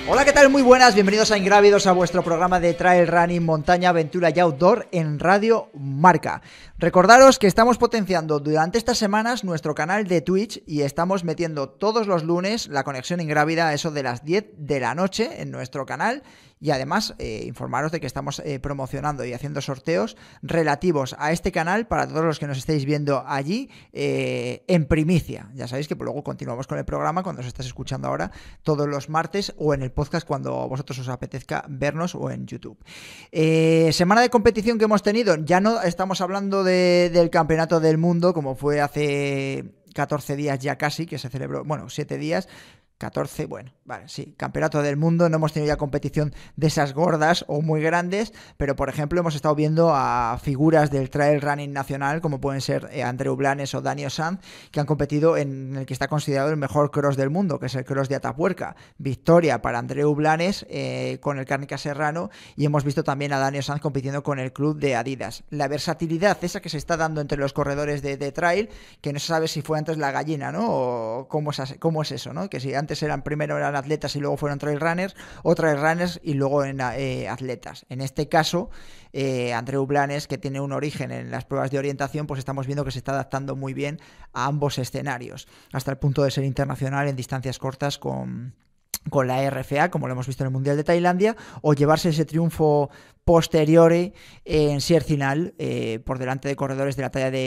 Hola, ¿qué tal? Muy buenas, bienvenidos a Ingrávidos, a vuestro programa de Trail Running, Montaña, Aventura y Outdoor en Radio Marca. Recordaros que estamos potenciando durante estas semanas nuestro canal de Twitch y estamos metiendo todos los lunes la conexión ingrávida a eso de las 10 de la noche en nuestro canal. Y además, informaros de que estamos promocionando y haciendo sorteos relativos a este canal para todos los que nos estéis viendo allí en primicia. Ya sabéis que luego continuamos con el programa cuando os estáis escuchando ahora todos los martes o en el podcast cuando a vosotros os apetezca vernos o en YouTube. Semana de competición que hemos tenido. Ya no estamos hablando del Campeonato del Mundo como fue hace 14 días ya casi, que se celebró, 7 días. 14, vale, sí, Campeonato del Mundo, no hemos tenido ya competición de esas gordas o muy grandes, pero por ejemplo hemos estado viendo a figuras del trail running nacional como pueden ser Andreu Blanes o Dani Sanz, que han competido en el que está considerado el mejor cross del mundo, que es el cross de Atapuerca. Victoria para Andreu Blanes con el Cárnica Serrano, y hemos visto también a Dani Sanz compitiendo con el club de Adidas. La versatilidad esa que se está dando entre los corredores de trail, que no se sabe si fue antes la gallina, ¿no? O cómo es eso, ¿no? Que si antes primero eran atletas y luego fueron trail runners, o trail runners y luego en atletas. En este caso, Andreu Blanes, que tiene un origen en las pruebas de orientación, pues estamos viendo que se está adaptando muy bien a ambos escenarios, hasta el punto de ser internacional en distancias cortas con la RFA, como lo hemos visto en el Mundial de Tailandia, o llevarse ese triunfo posteriore en Siercinal por delante de corredores de la talla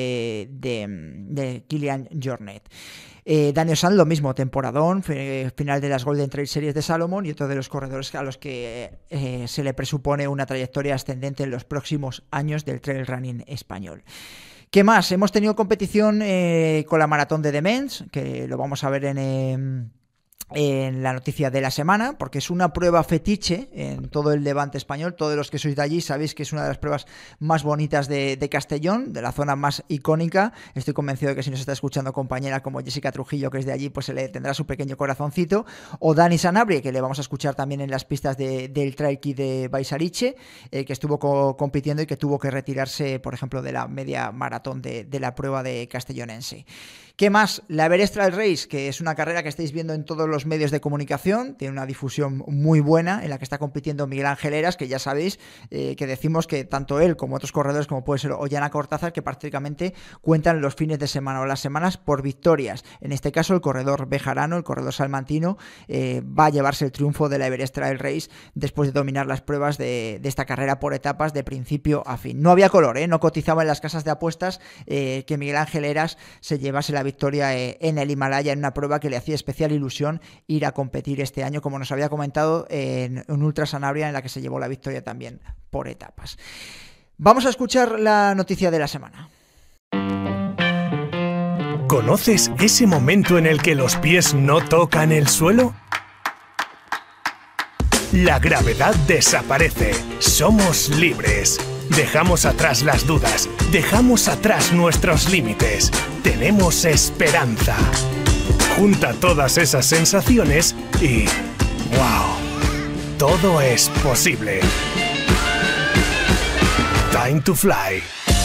de Kilian Jornet. Daniel Sanz, lo mismo, temporadón, final de las Golden Trail Series de Salomón, y otro de los corredores a los que se le presupone una trayectoria ascendente en los próximos años del trail running español. ¿Qué más? Hemos tenido competición con la maratón de Demens, que lo vamos a ver en la noticia de la semana, porque es una prueba fetiche en todo el Levante español. Todos los que sois de allí sabéis que es una de las pruebas más bonitas de Castellón, de la zona más icónica. Estoy convencido de que si nos está escuchando compañera como Jessica Trujillo, que es de allí, pues se le tendrá su pequeño corazoncito, o Dani Sanabria, que le vamos a escuchar también en las pistas del Trail Key de Baisariche, que estuvo compitiendo y que tuvo que retirarse, por ejemplo, de la media maratón de la prueba de castellonense. ¿Qué más? La Everest Trail Race, que es una carrera que estáis viendo en todos los medios de comunicación, tiene una difusión muy buena, en la que está compitiendo Miguel Ángel Heras, que ya sabéis que decimos que tanto él como otros corredores, como puede ser Ollana Cortázar, que prácticamente cuentan los fines de semana o las semanas por victorias. En este caso, el corredor bejarano, el corredor salmantino, va a llevarse el triunfo de la Everest Trail Race después de dominar las pruebas de esta carrera por etapas de principio a fin. No había color, no cotizaba en las casas de apuestas que Miguel Ángel Heras se llevase la victoria en el Himalaya, en una prueba que le hacía especial ilusión ir a competir este año, como nos había comentado en Ultra Sanabria, en la que se llevó la victoria también por etapas. Vamos a escuchar la noticia de la semana. ¿Conoces ese momento en el que los pies no tocan el suelo? La gravedad desaparece. Somos libres. Dejamos atrás las dudas. Dejamos atrás nuestros límites. Tenemos esperanza. Junta todas esas sensaciones y ¡wow! Todo es posible. Time to fly.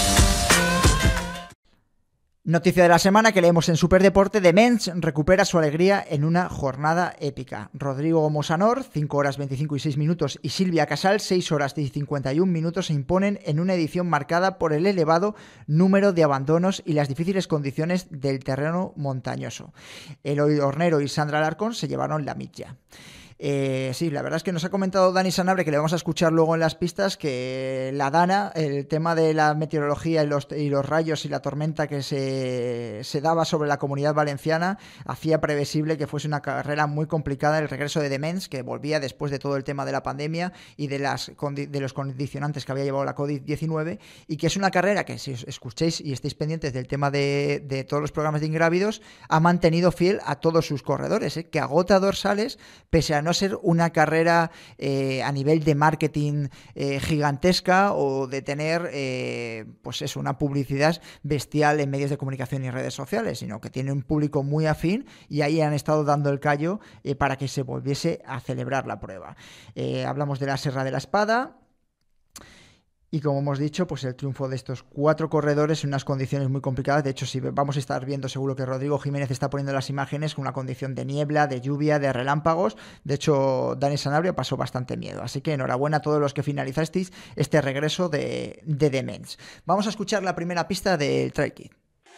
Noticia de la semana que leemos en Superdeporte: Demens recupera su alegría en una jornada épica. Rodrigo Mosanor, 5 horas 25 y 6 minutos, y Silvia Casal, 6 horas y 51 minutos, se imponen en una edición marcada por el elevado número de abandonos y las difíciles condiciones del terreno montañoso. Eloy Hornero y Sandra Alarcón se llevaron la milla. Sí, la verdad es que nos ha comentado Dani Sanabria, que le vamos a escuchar luego en las pistas, que la Dana, el tema de la meteorología y los rayos y la tormenta que se daba sobre la Comunidad Valenciana hacía previsible que fuese una carrera muy complicada el regreso de Demens, que volvía después de todo el tema de la pandemia y de los condicionantes que había llevado la COVID-19, y que es una carrera que, si os escuchéis y estéis pendientes del tema de todos los programas de Ingrávidos, ha mantenido fiel a todos sus corredores, que agota dorsales pese a no ser una carrera a nivel de marketing gigantesca o de tener pues eso, una publicidad bestial en medios de comunicación y redes sociales, sino que tiene un público muy afín, y ahí han estado dando el callo para que se volviese a celebrar la prueba. Hablamos de la Serra de la Espada. Y como hemos dicho, pues el triunfo de estos 4 corredores en unas condiciones muy complicadas. De hecho, si vamos a estar viendo, seguro que Rodrigo Jiménez está poniendo las imágenes con una condición de niebla, de lluvia, de relámpagos. De hecho, Dani Sanabria pasó bastante miedo. Así que enhorabuena a todos los que finalizasteis este regreso de The Mens. Vamos a escuchar la primera pista del Trail Kit.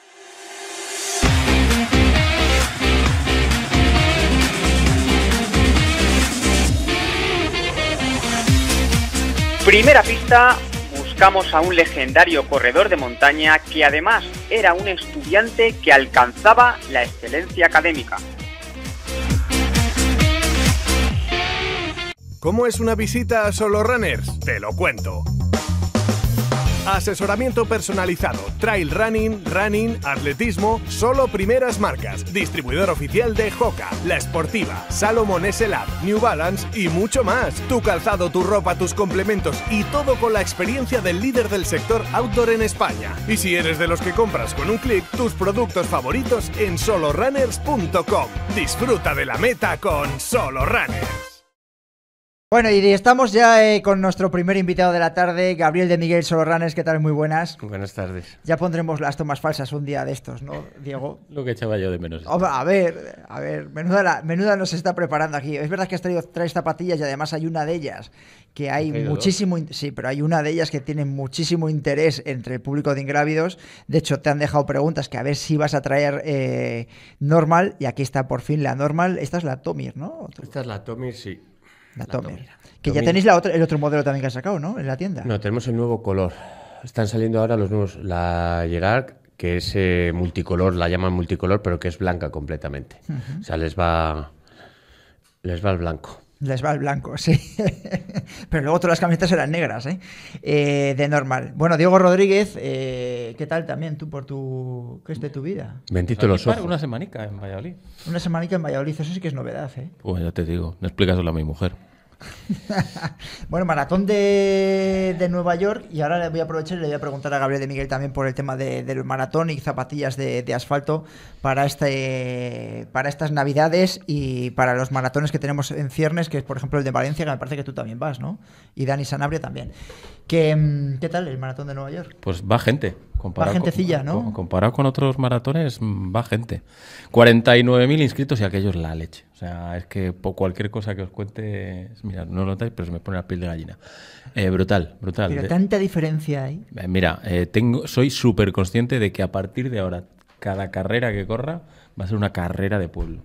Primera pista, buscamos a un legendario corredor de montaña que además era un estudiante que alcanzaba la excelencia académica. ¿Cómo es una visita a Solo Runners? Te lo cuento. Asesoramiento personalizado, trail running, atletismo, solo primeras marcas. Distribuidor oficial de Hoka, La Sportiva, Salomon SLab, New Balance y mucho más. Tu calzado, tu ropa, tus complementos y todo con la experiencia del líder del sector outdoor en España. Y si eres de los que compras con un clic, tus productos favoritos en solorunners.com. Disfruta de la meta con Solo Runners. Bueno, y estamos ya con nuestro primer invitado de la tarde, Gabriel de Miguel Solo Runners. ¿Qué tal? Muy buenas. Buenas tardes. Ya pondremos las tomas falsas un día de estos, ¿no, Diego? Lo que echaba yo de menos. A ver, menuda nos está preparando aquí. Es verdad que traes zapatillas y además hay una de ellas que hay muchísimo... Sí, pero hay una de ellas que tiene muchísimo interés entre el público de Ingrávidos. De hecho, te han dejado preguntas que a ver si vas a traer Normal, y aquí está por fin la Normal. Esta es la Tomir, ¿no? Esta es la Tomir, sí. La Tomir. Que ya tenéis el otro modelo también que has sacado, ¿no? En la tienda. No, tenemos el nuevo color. Están saliendo ahora los nuevos. La Gerard, que es multicolor, la llaman multicolor, pero que es blanca completamente. O sea, les va el blanco. Les va el blanco, sí. Pero luego todas las camisetas eran negras, de Normal. Bueno, Diego Rodríguez, ¿qué tal también tú ¿qué es de tu vida? Bendito los ojos. Una semanica en Valladolid. Una semanica en Valladolid, eso sí que es novedad, Pues ya te digo, no explícaselo a mi mujer. Bueno, maratón de Nueva York, y ahora le voy a aprovechar y le voy a preguntar a Gabriel de Miguel también por el tema del maratón y zapatillas de asfalto para estas navidades y para los maratones que tenemos en ciernes, que es por ejemplo el de Valencia, que me parece que tú también vas, ¿no? Y Dani Sanabria también. ¿Qué tal el maratón de Nueva York? Pues va gente. Va gentecilla, ¿no? Comparado con otros maratones, va gente. 49.000 inscritos y aquello es la leche. O sea, es que por cualquier cosa que os cuente, mira, no lo notáis, pero se me pone la piel de gallina. Brutal. Pero tanta diferencia hay. Mira, soy súper consciente de que a partir de ahora, cada carrera que corra va a ser una carrera de pueblo.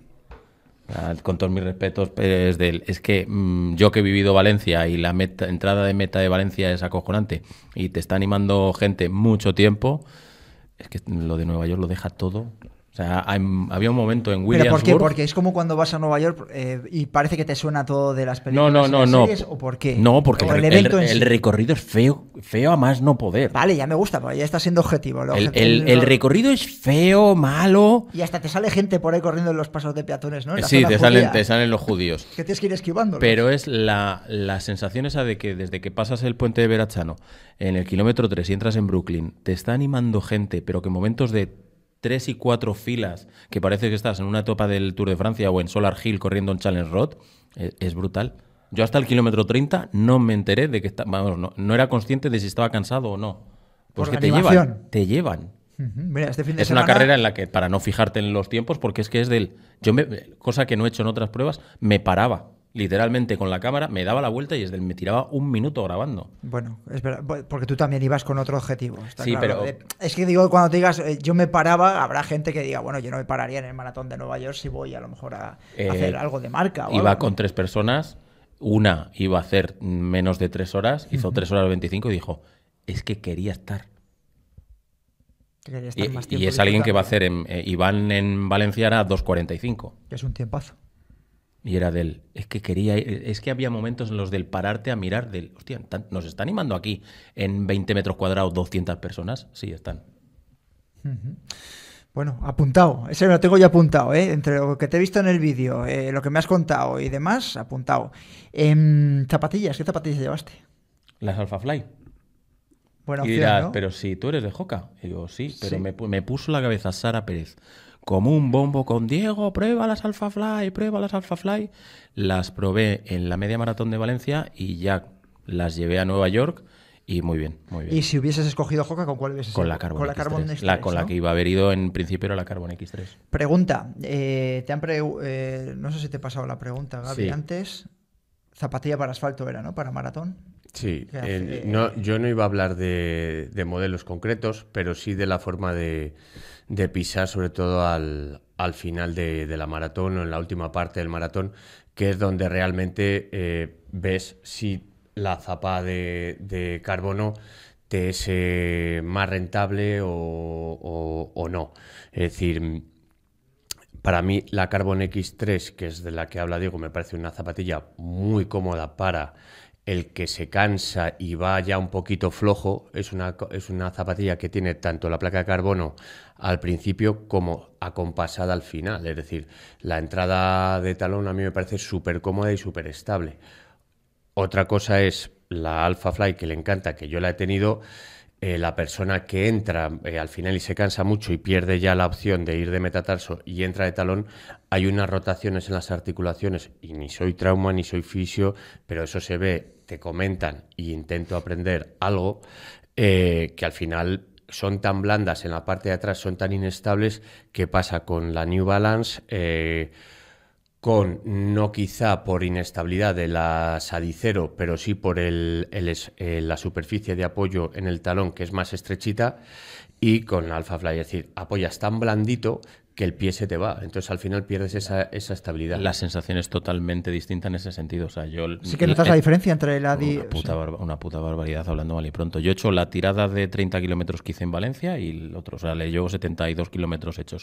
Con todos mis respetos, es que yo que he vivido Valencia y la entrada de meta de Valencia es acojonante y te está animando gente mucho tiempo, es que lo de Nueva York lo deja todo. O sea, había un momento en Williamsburg... ¿Pero por qué? Porque es como cuando vas a Nueva York y parece que te suena todo de las películas no, y las series, ¿o por qué? No, porque el recorrido es feo a más no poder. Vale, ya me gusta, pero ya está siendo objetivo. El recorrido es feo, malo... Y hasta te sale gente por ahí corriendo en los pasos de peatones, ¿no? Sí, te salen los judíos. Que tienes que ir esquivándolos. Pero es la sensación esa de que desde que pasas el puente de Verachano, en el kilómetro 3 y entras en Brooklyn, te está animando gente, pero que en momentos de 3 y 4 filas, que parece que estás en una etapa del Tour de Francia o en Solar Hill corriendo en Challenge Road, es brutal. Yo hasta el kilómetro 30 no me enteré de que no era consciente de si estaba cansado o no. Pues que te llevan. Mira, este fin de es semana... una carrera en la que, para no fijarte en los tiempos, porque es que es cosa que no he hecho en otras pruebas, me paraba. Literalmente con la cámara, me daba la vuelta y me tiraba 1 minuto grabando. Bueno, es verdad, porque tú también ibas con otro objetivo. Sí, claro. pero... Es que digo, cuando te digas yo me paraba, habrá gente que diga, bueno, yo no me pararía en el maratón de Nueva York si voy a lo mejor a hacer algo de marca. Iba con 3 personas, una iba a hacer menos de 3 horas, hizo 3 horas 25 y dijo, es que quería estar. Y es alguien que va a hacer, Iván en Valencia era 2:45. Que es un tiempazo. Y era es que había momentos en los del pararte a mirar hostia, ¿nos está animando aquí en 20 metros cuadrados 200 personas? Sí, están. Bueno, apuntado, ese lo tengo ya apuntado, entre lo que te he visto en el vídeo, lo que me has contado y demás, apuntado. Zapatillas, ¿qué zapatillas llevaste? Las Alphafly. Buena y opción, dirás, ¿no? pero si tú eres de Hoka. Y digo, sí, pero sí. Me puso la cabeza Sara Pérez como un bombo con Diego, prueba las Alphafly. Las probé en la media maratón de Valencia y ya las llevé a Nueva York Y muy bien, muy bien. Y si hubieses escogido Hoka, ¿con cuál hubieses Con ido? la Carbon Con la X3. Carbon X3, Con la ¿no? que iba a haber ido en principio era la Carbon X3. Pregunta, no sé si te he pasado la pregunta, Gaby, Sí. antes. Zapatilla para asfalto era, ¿no? Para maratón. Sí, ¿Qué hace? yo no iba a hablar de modelos concretos, pero sí de la forma de pisar, sobre todo al final de la maratón o en la última parte del maratón, que es donde realmente ves si la zapa de carbono te es más rentable o no. Es decir, para mí la Carbon X3, que es de la que habla Diego, me parece una zapatilla muy cómoda para el que se cansa y va ya un poquito flojo. Es una zapatilla que tiene tanto la placa de carbono al principio como acompasada al final. Es decir, la entrada de talón a mí me parece súper cómoda y súper estable. Otra cosa es la Alpha Fly, que le encanta, que yo la he tenido. La persona que entra al final y se cansa mucho y pierde ya la opción de ir de metatarso y entra de talón, hay unas rotaciones en las articulaciones, y ni soy trauma ni soy fisio, pero eso se ve, te comentan y intento aprender algo, que al final son tan blandas en la parte de atrás, son tan inestables, que pasa con la New Balance, no quizá por inestabilidad de la Adicero, pero sí por la superficie de apoyo en el talón, que es más estrechita, y con la Alpha Fly, es decir, apoyas tan blandito que el pie se te va, entonces al final pierdes esa estabilidad. La sensación es totalmente distinta en ese sentido. O sea, Sí que notas la diferencia entre la... Una puta barbaridad, hablando mal y pronto. Yo he hecho la tirada de 30 kilómetros que hice en Valencia y el otro, o sea, le llevo 72 kilómetros hechos.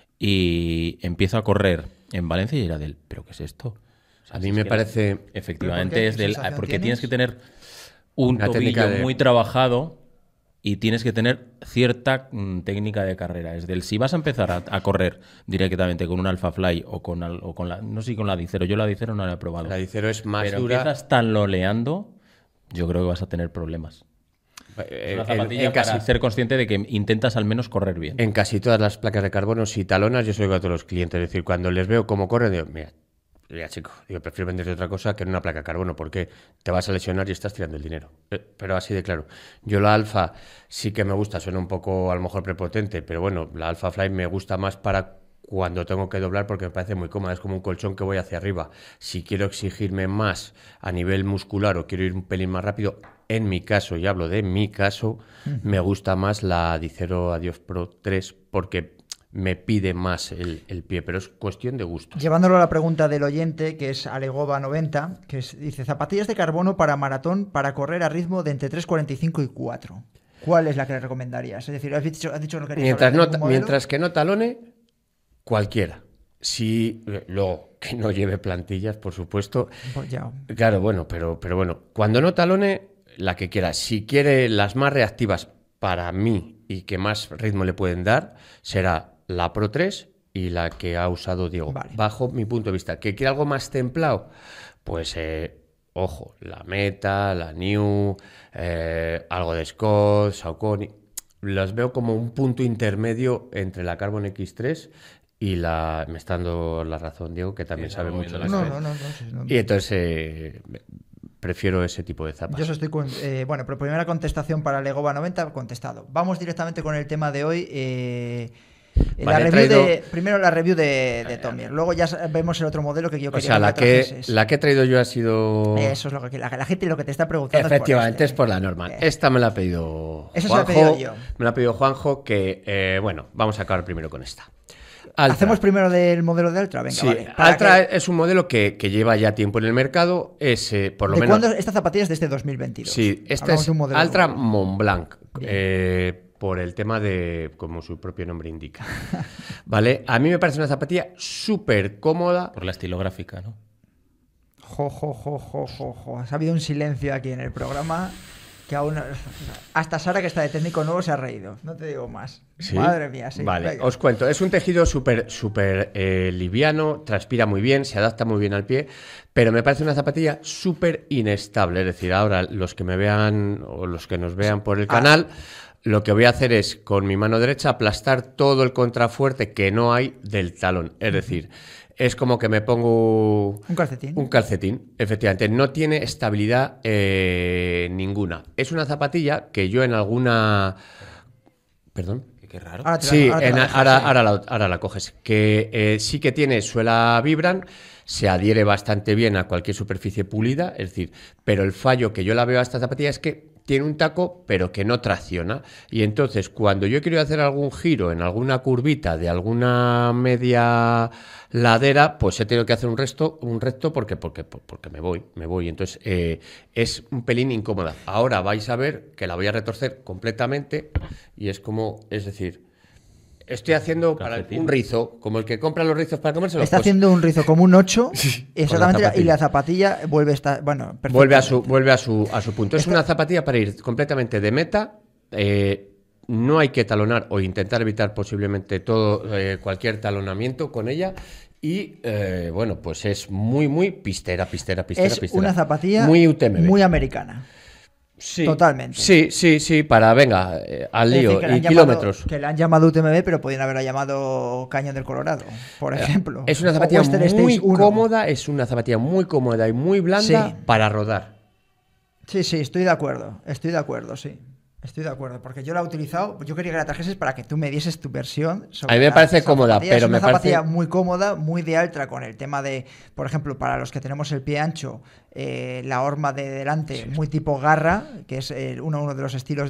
Y empiezo a correr en Valencia y era del, ¿pero qué es esto? O sea, a mí me parece... Efectivamente es del... Porque tienes que tener un Una técnica tobillo muy trabajado y tienes que tener cierta técnica de carrera. Es del, si vas a empezar a correr directamente con un Alpha Fly o con la... No sé si con la Adicero. Yo la Adicero no la he probado. La Adicero es más pero dura. empiezas tan loleando, yo creo que vas a tener problemas. Es una zapatilla para ser consciente de que intentas al menos correr bien. En casi todas las placas de carbono, si talonas, yo soy a todos los clientes. Es decir, cuando les veo cómo corren, digo, mira chico, prefiero venderte otra cosa que en una placa de carbono, porque te vas a lesionar y estás tirando el dinero. Pero así de claro. Yo la Alpha sí que me gusta, suena un poco a lo mejor prepotente, pero bueno, la Alpha Fly me gusta más para cuando tengo que doblar, porque me parece muy cómoda, es como un colchón que voy hacia arriba. Si quiero exigirme más a nivel muscular o quiero ir un pelín más rápido, en mi caso, y hablo de mi caso, me gusta más la Adicero Adios Pro 3 porque me pide más el pie, pero es cuestión de gusto. Llevándolo a la pregunta del oyente, que es Alegoba90, que dice, zapatillas de carbono para maratón para correr a ritmo de entre 3:45 y 4. ¿Cuál es la que le recomendarías? Es decir, has dicho que no querías hablar de ningún modelo. Mientras que no talone, cualquiera. Si luego que no lleve plantillas, por supuesto. Pues ya. Claro, bueno, pero bueno, cuando no talone, la que quiera. Si quiere las más reactivas para mí y que más ritmo le pueden dar, será la Pro 3 y la que ha usado Diego. Vale. Bajo mi punto de vista. ¿Que quiere algo más templado? Pues ojo, la Meta, la New, algo de Scott, Saucony. Los veo como un punto intermedio entre la Carbon X3 y me está dando la razón Diego, que también sabe mucho de No. Y entonces prefiero ese tipo de zapas. Yo estoy bueno, pero primera contestación para Legoba90, contestado. Vamos directamente con el tema de hoy. Vale, primero la review de Tomier. Luego ya vemos el otro modelo que yo quería. O sea, la que he traído yo ha sido... Eso es lo que la gente lo que te está preguntando. Efectivamente, es por la normal. Esta me la ha pedido Eso Juanjo. se la he pedido yo. Me la ha pedido Juanjo, que bueno, vamos a acabar primero con esta. Altra. Hacemos primero del modelo de Altra, venga, sí, vale. Altra es un modelo que lleva ya tiempo en el mercado, es por lo ¿De menos... cuándo? Esta zapatilla es de este 2022. Sí, esta es Altra Montblanc, por el tema de, como su propio nombre indica. ¿Vale? A mí me parece una zapatilla súper cómoda. Por la estilográfica, ¿no? Ha habido un silencio aquí en el programa que aún... Hasta Sara, que está de técnico nuevo, se ha reído. No te digo más. ¿Sí? Madre mía, sí. Vale, venga. os cuento. Es un tejido súper liviano, transpira muy bien, se adapta muy bien al pie, pero me parece una zapatilla súper inestable. Es decir, ahora los que me vean o los que nos vean por el canal, lo que voy a hacer es con mi mano derecha aplastar todo el contrafuerte que no hay del talón. Es decir, es como que me pongo Un calcetín. un calcetín, efectivamente. No tiene estabilidad ninguna. Es una zapatilla que yo en alguna... Perdón. Qué raro. Ahora te la- Sí, ahora te la dejas, sí. ahora la coges. Que sí que tiene suela Vibram, se adhiere bastante bien a cualquier superficie pulida, es decir, pero el fallo que yo la veo a esta zapatilla es que tiene un taco, pero que no tracciona. Y entonces, cuando yo quiero hacer algún giro en alguna curvita de alguna media ladera, pues he tenido que hacer un recto porque me voy. Entonces, es un pelín incómoda. Ahora vais a ver que la voy a retorcer completamente y es como, es decir, estoy haciendo Calcetín. un rizo, como el que compra los rizos para comérselos. Está pues haciendo un rizo como un 8, exactamente, zapatilla. y la zapatilla vuelve a estar, bueno, Vuelve a perfectamente. su punto. Es una zapatilla para ir completamente de meta. No hay que talonar o intentar evitar posiblemente cualquier talonamiento con ella. Y bueno, pues es muy pistera. Es una zapatilla muy UTMB. muy americana. Sí, totalmente. Sí, para venga, al Es lío decir, que le y han llamado- kilómetros. Que le han llamado UTMB, pero podrían haberla llamado Cañón del Colorado, por ejemplo. Es una O zapatilla Western muy States 1. cómoda, es una zapatilla muy cómoda y muy blanda Sí. para rodar. Sí, estoy de acuerdo, sí. Estoy de acuerdo, porque yo la he utilizado, yo quería que la trajeses para que tú me dieses tu versión sobre A mí me parece esa cómoda, zapatilla. pero es una me parece- zapatilla muy cómoda, muy de Altra, con el tema de, por ejemplo, para los que tenemos el pie ancho, la horma de delante, muy tipo garra, que es uno de los estilos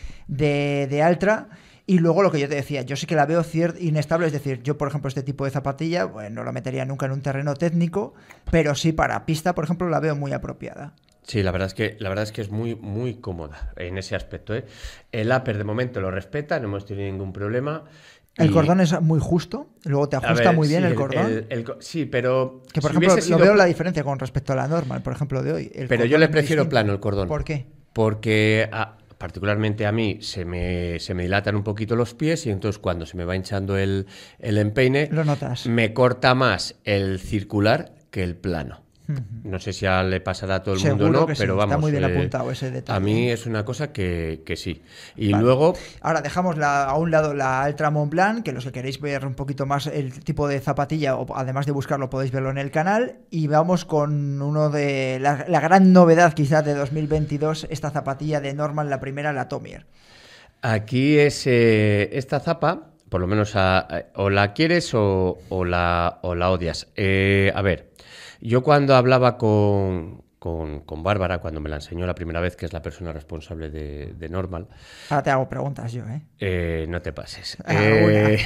de Altra. Y luego lo que yo te decía, yo sí que la veo inestable, es decir, yo por ejemplo este tipo de zapatilla, bueno, no la metería nunca en un terreno técnico, pero sí para pista, por ejemplo, la veo muy apropiada. Sí, la verdad es que es muy cómoda en ese aspecto, ¿eh? El upper de momento lo respeta, no hemos tenido ningún problema. El Y- cordón es muy justo, luego te a ajusta ver, muy bien sí, el cordón. sí, pero Que por si ejemplo, hubiese lo sido- veo la diferencia con respecto a la normal, por ejemplo, de hoy. El Pero yo cordón le es muy prefiero distinto. plano el cordón. ¿Por qué? Porque particularmente a mí se me dilatan un poquito los pies y entonces cuando se me va hinchando el empeine, Lo notas. me corta más el circular que el plano. No sé si ya le pasará a todo el mundo o Seguro no, que sí, pero está vamos. muy bien apuntado ese detalle. A mí es una cosa que sí. Y Vale. luego, Ahora dejamos a un lado la Altra Montblanc, que los que queréis ver un poquito más el tipo de zapatilla, o además de buscarlo podéis verlo en el canal, y vamos con uno de la gran novedad quizás de 2022, esta zapatilla de Norman, la primera, la Tomier. aquí es esta zapa, por lo menos o la quieres o la odias. A ver, yo cuando hablaba con Bárbara, cuando me la enseñó la primera vez, que es la persona responsable de Normal, Ahora te hago preguntas yo, ¿eh? no te pases. Alguna.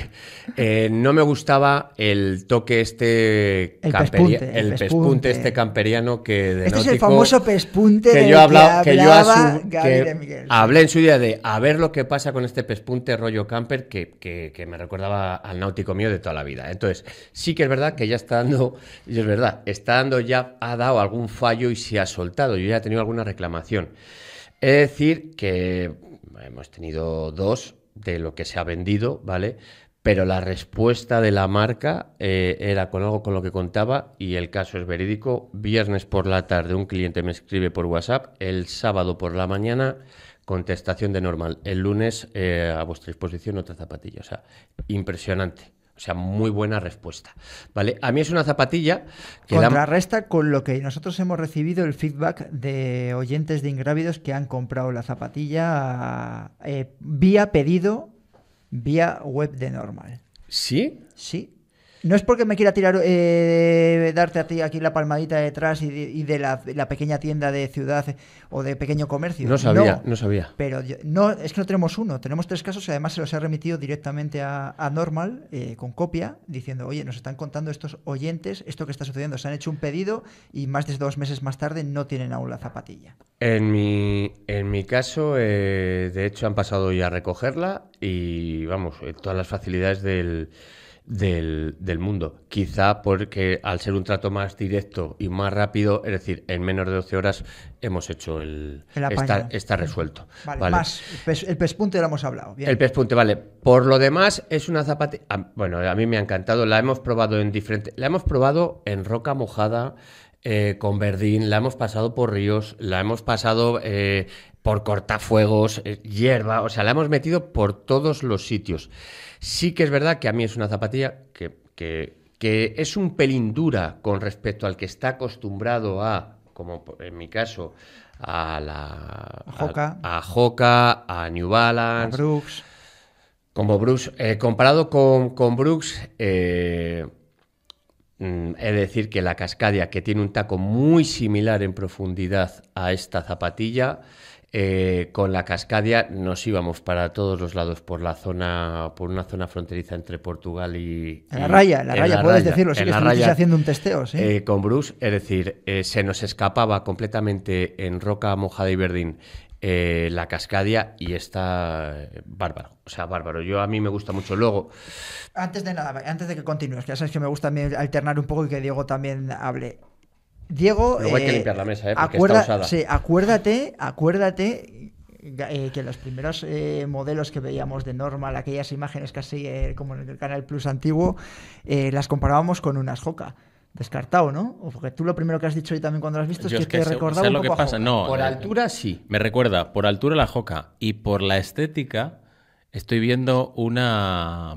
No me gustaba el toque El pespunte, el pespunte pespunte. este camperiano que de Este es el náutico, famoso pespunte que del yo hablaba, que que yo hablaba Gaby de Miguel. hablé en su día de a ver lo que pasa con este pespunte rollo camper que me recordaba al náutico mío de toda la vida. Entonces, sí que es verdad que ya está dando, y es verdad, ya ha dado algún fallo y se ha soltado. Yo ya he tenido alguna reclamación. Es decir, que hemos tenido 2 de lo que se ha vendido, ¿vale? Pero la respuesta de la marca era con algo con lo que contaba y el caso es verídico. Viernes por la tarde un cliente me escribe por WhatsApp, el sábado por la mañana contestación de Normal, el lunes a vuestra disposición otra zapatilla. O sea, impresionante. O sea, muy buena respuesta, ¿vale? A mí es una zapatilla que Contrarresta con lo que nosotros hemos recibido el feedback de oyentes de Ingrávidos que han comprado la zapatilla vía pedido, vía web de Normal. ¿Sí? Sí. No es porque me quiera tirar, darte a ti aquí la palmadita detrás y de la pequeña tienda de ciudad o de pequeño comercio. No sabía. Pero no, es que no tenemos uno, tenemos 3 casos y además se los he remitido directamente a Normal con copia, diciendo, oye, nos están contando estos oyentes, esto que está sucediendo, se han hecho un pedido y más de 2 meses más tarde no tienen aún la zapatilla. En mi caso, de hecho, han pasado ya a recogerla y, vamos, todas las facilidades del mundo. Quizá porque al ser un trato más directo y más rápido, es decir, en menos de 12 horas hemos hecho está resuelto. Vale, más. El pespunte lo hemos hablado. Bien. El pespunte, vale. Por lo demás, es una zapatilla... Bueno, a mí me ha encantado. La hemos probado en roca mojada, con verdín, la hemos pasado por ríos, la hemos pasado por cortafuegos, hierba, o sea, la hemos metido por todos los sitios. Sí que es verdad que a mí es una zapatilla que que es un pelín dura con respecto al que está acostumbrado a, como en mi caso, a Hoka, a New Balance, a Brooks. Como Brooks, comparado con Brooks, he de decir que la Cascadia, que tiene un taco muy similar en profundidad a esta zapatilla, con la Cascadia nos íbamos para todos los lados por una zona fronteriza entre Portugal y... En la raya, puedes decirlo, sí que estuviste haciendo un testeo, sí. Con Brooks, es decir, se nos escapaba completamente en roca mojada y verdín la Cascadia y está bárbaro, o sea, bárbaro. A mí me gusta mucho. Luego... Antes de que continúes, que ya sabes que me gusta también alternar un poco y que Diego también hable. Diego... Luego hay que limpiar la mesa, porque está usada. Sí, acuérdate que los primeros modelos que veíamos de Normal, aquellas imágenes casi como en el Canal Plus antiguo, las comparábamos con unas Hoka. Descartado, ¿no? O porque tú lo primero que has dicho hoy también cuando lo has visto es que te recordaba un poco a Hoka. No, por altura sí. Me recuerda, por altura la Hoka, y por la estética estoy viendo una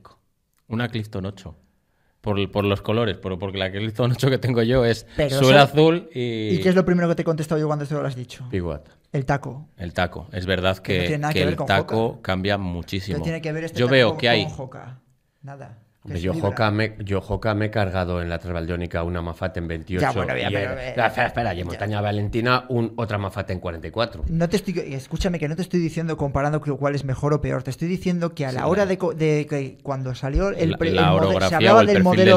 Clifton 8. Por los colores, porque la Clifton 8 que tengo yo es suelo azul y... ¿Y qué es lo primero que te he contestado yo cuando te lo has dicho? Piguat. El taco. El taco. Es verdad que no el taco Hoka. cambia muchísimo. ¿Qué tiene que ver yo veo que hay... Hoka? Nada. Hombre, yo Hoka me he cargado en la Transbaldónica una Mafate en 28. Ya, bueno, espera, y en Montaña Valentina otra Mafate en 44. Escúchame, que no te estoy diciendo comparando cuál es mejor o peor. Te estoy diciendo que a la hora de que cuando salió se hablaba del modelo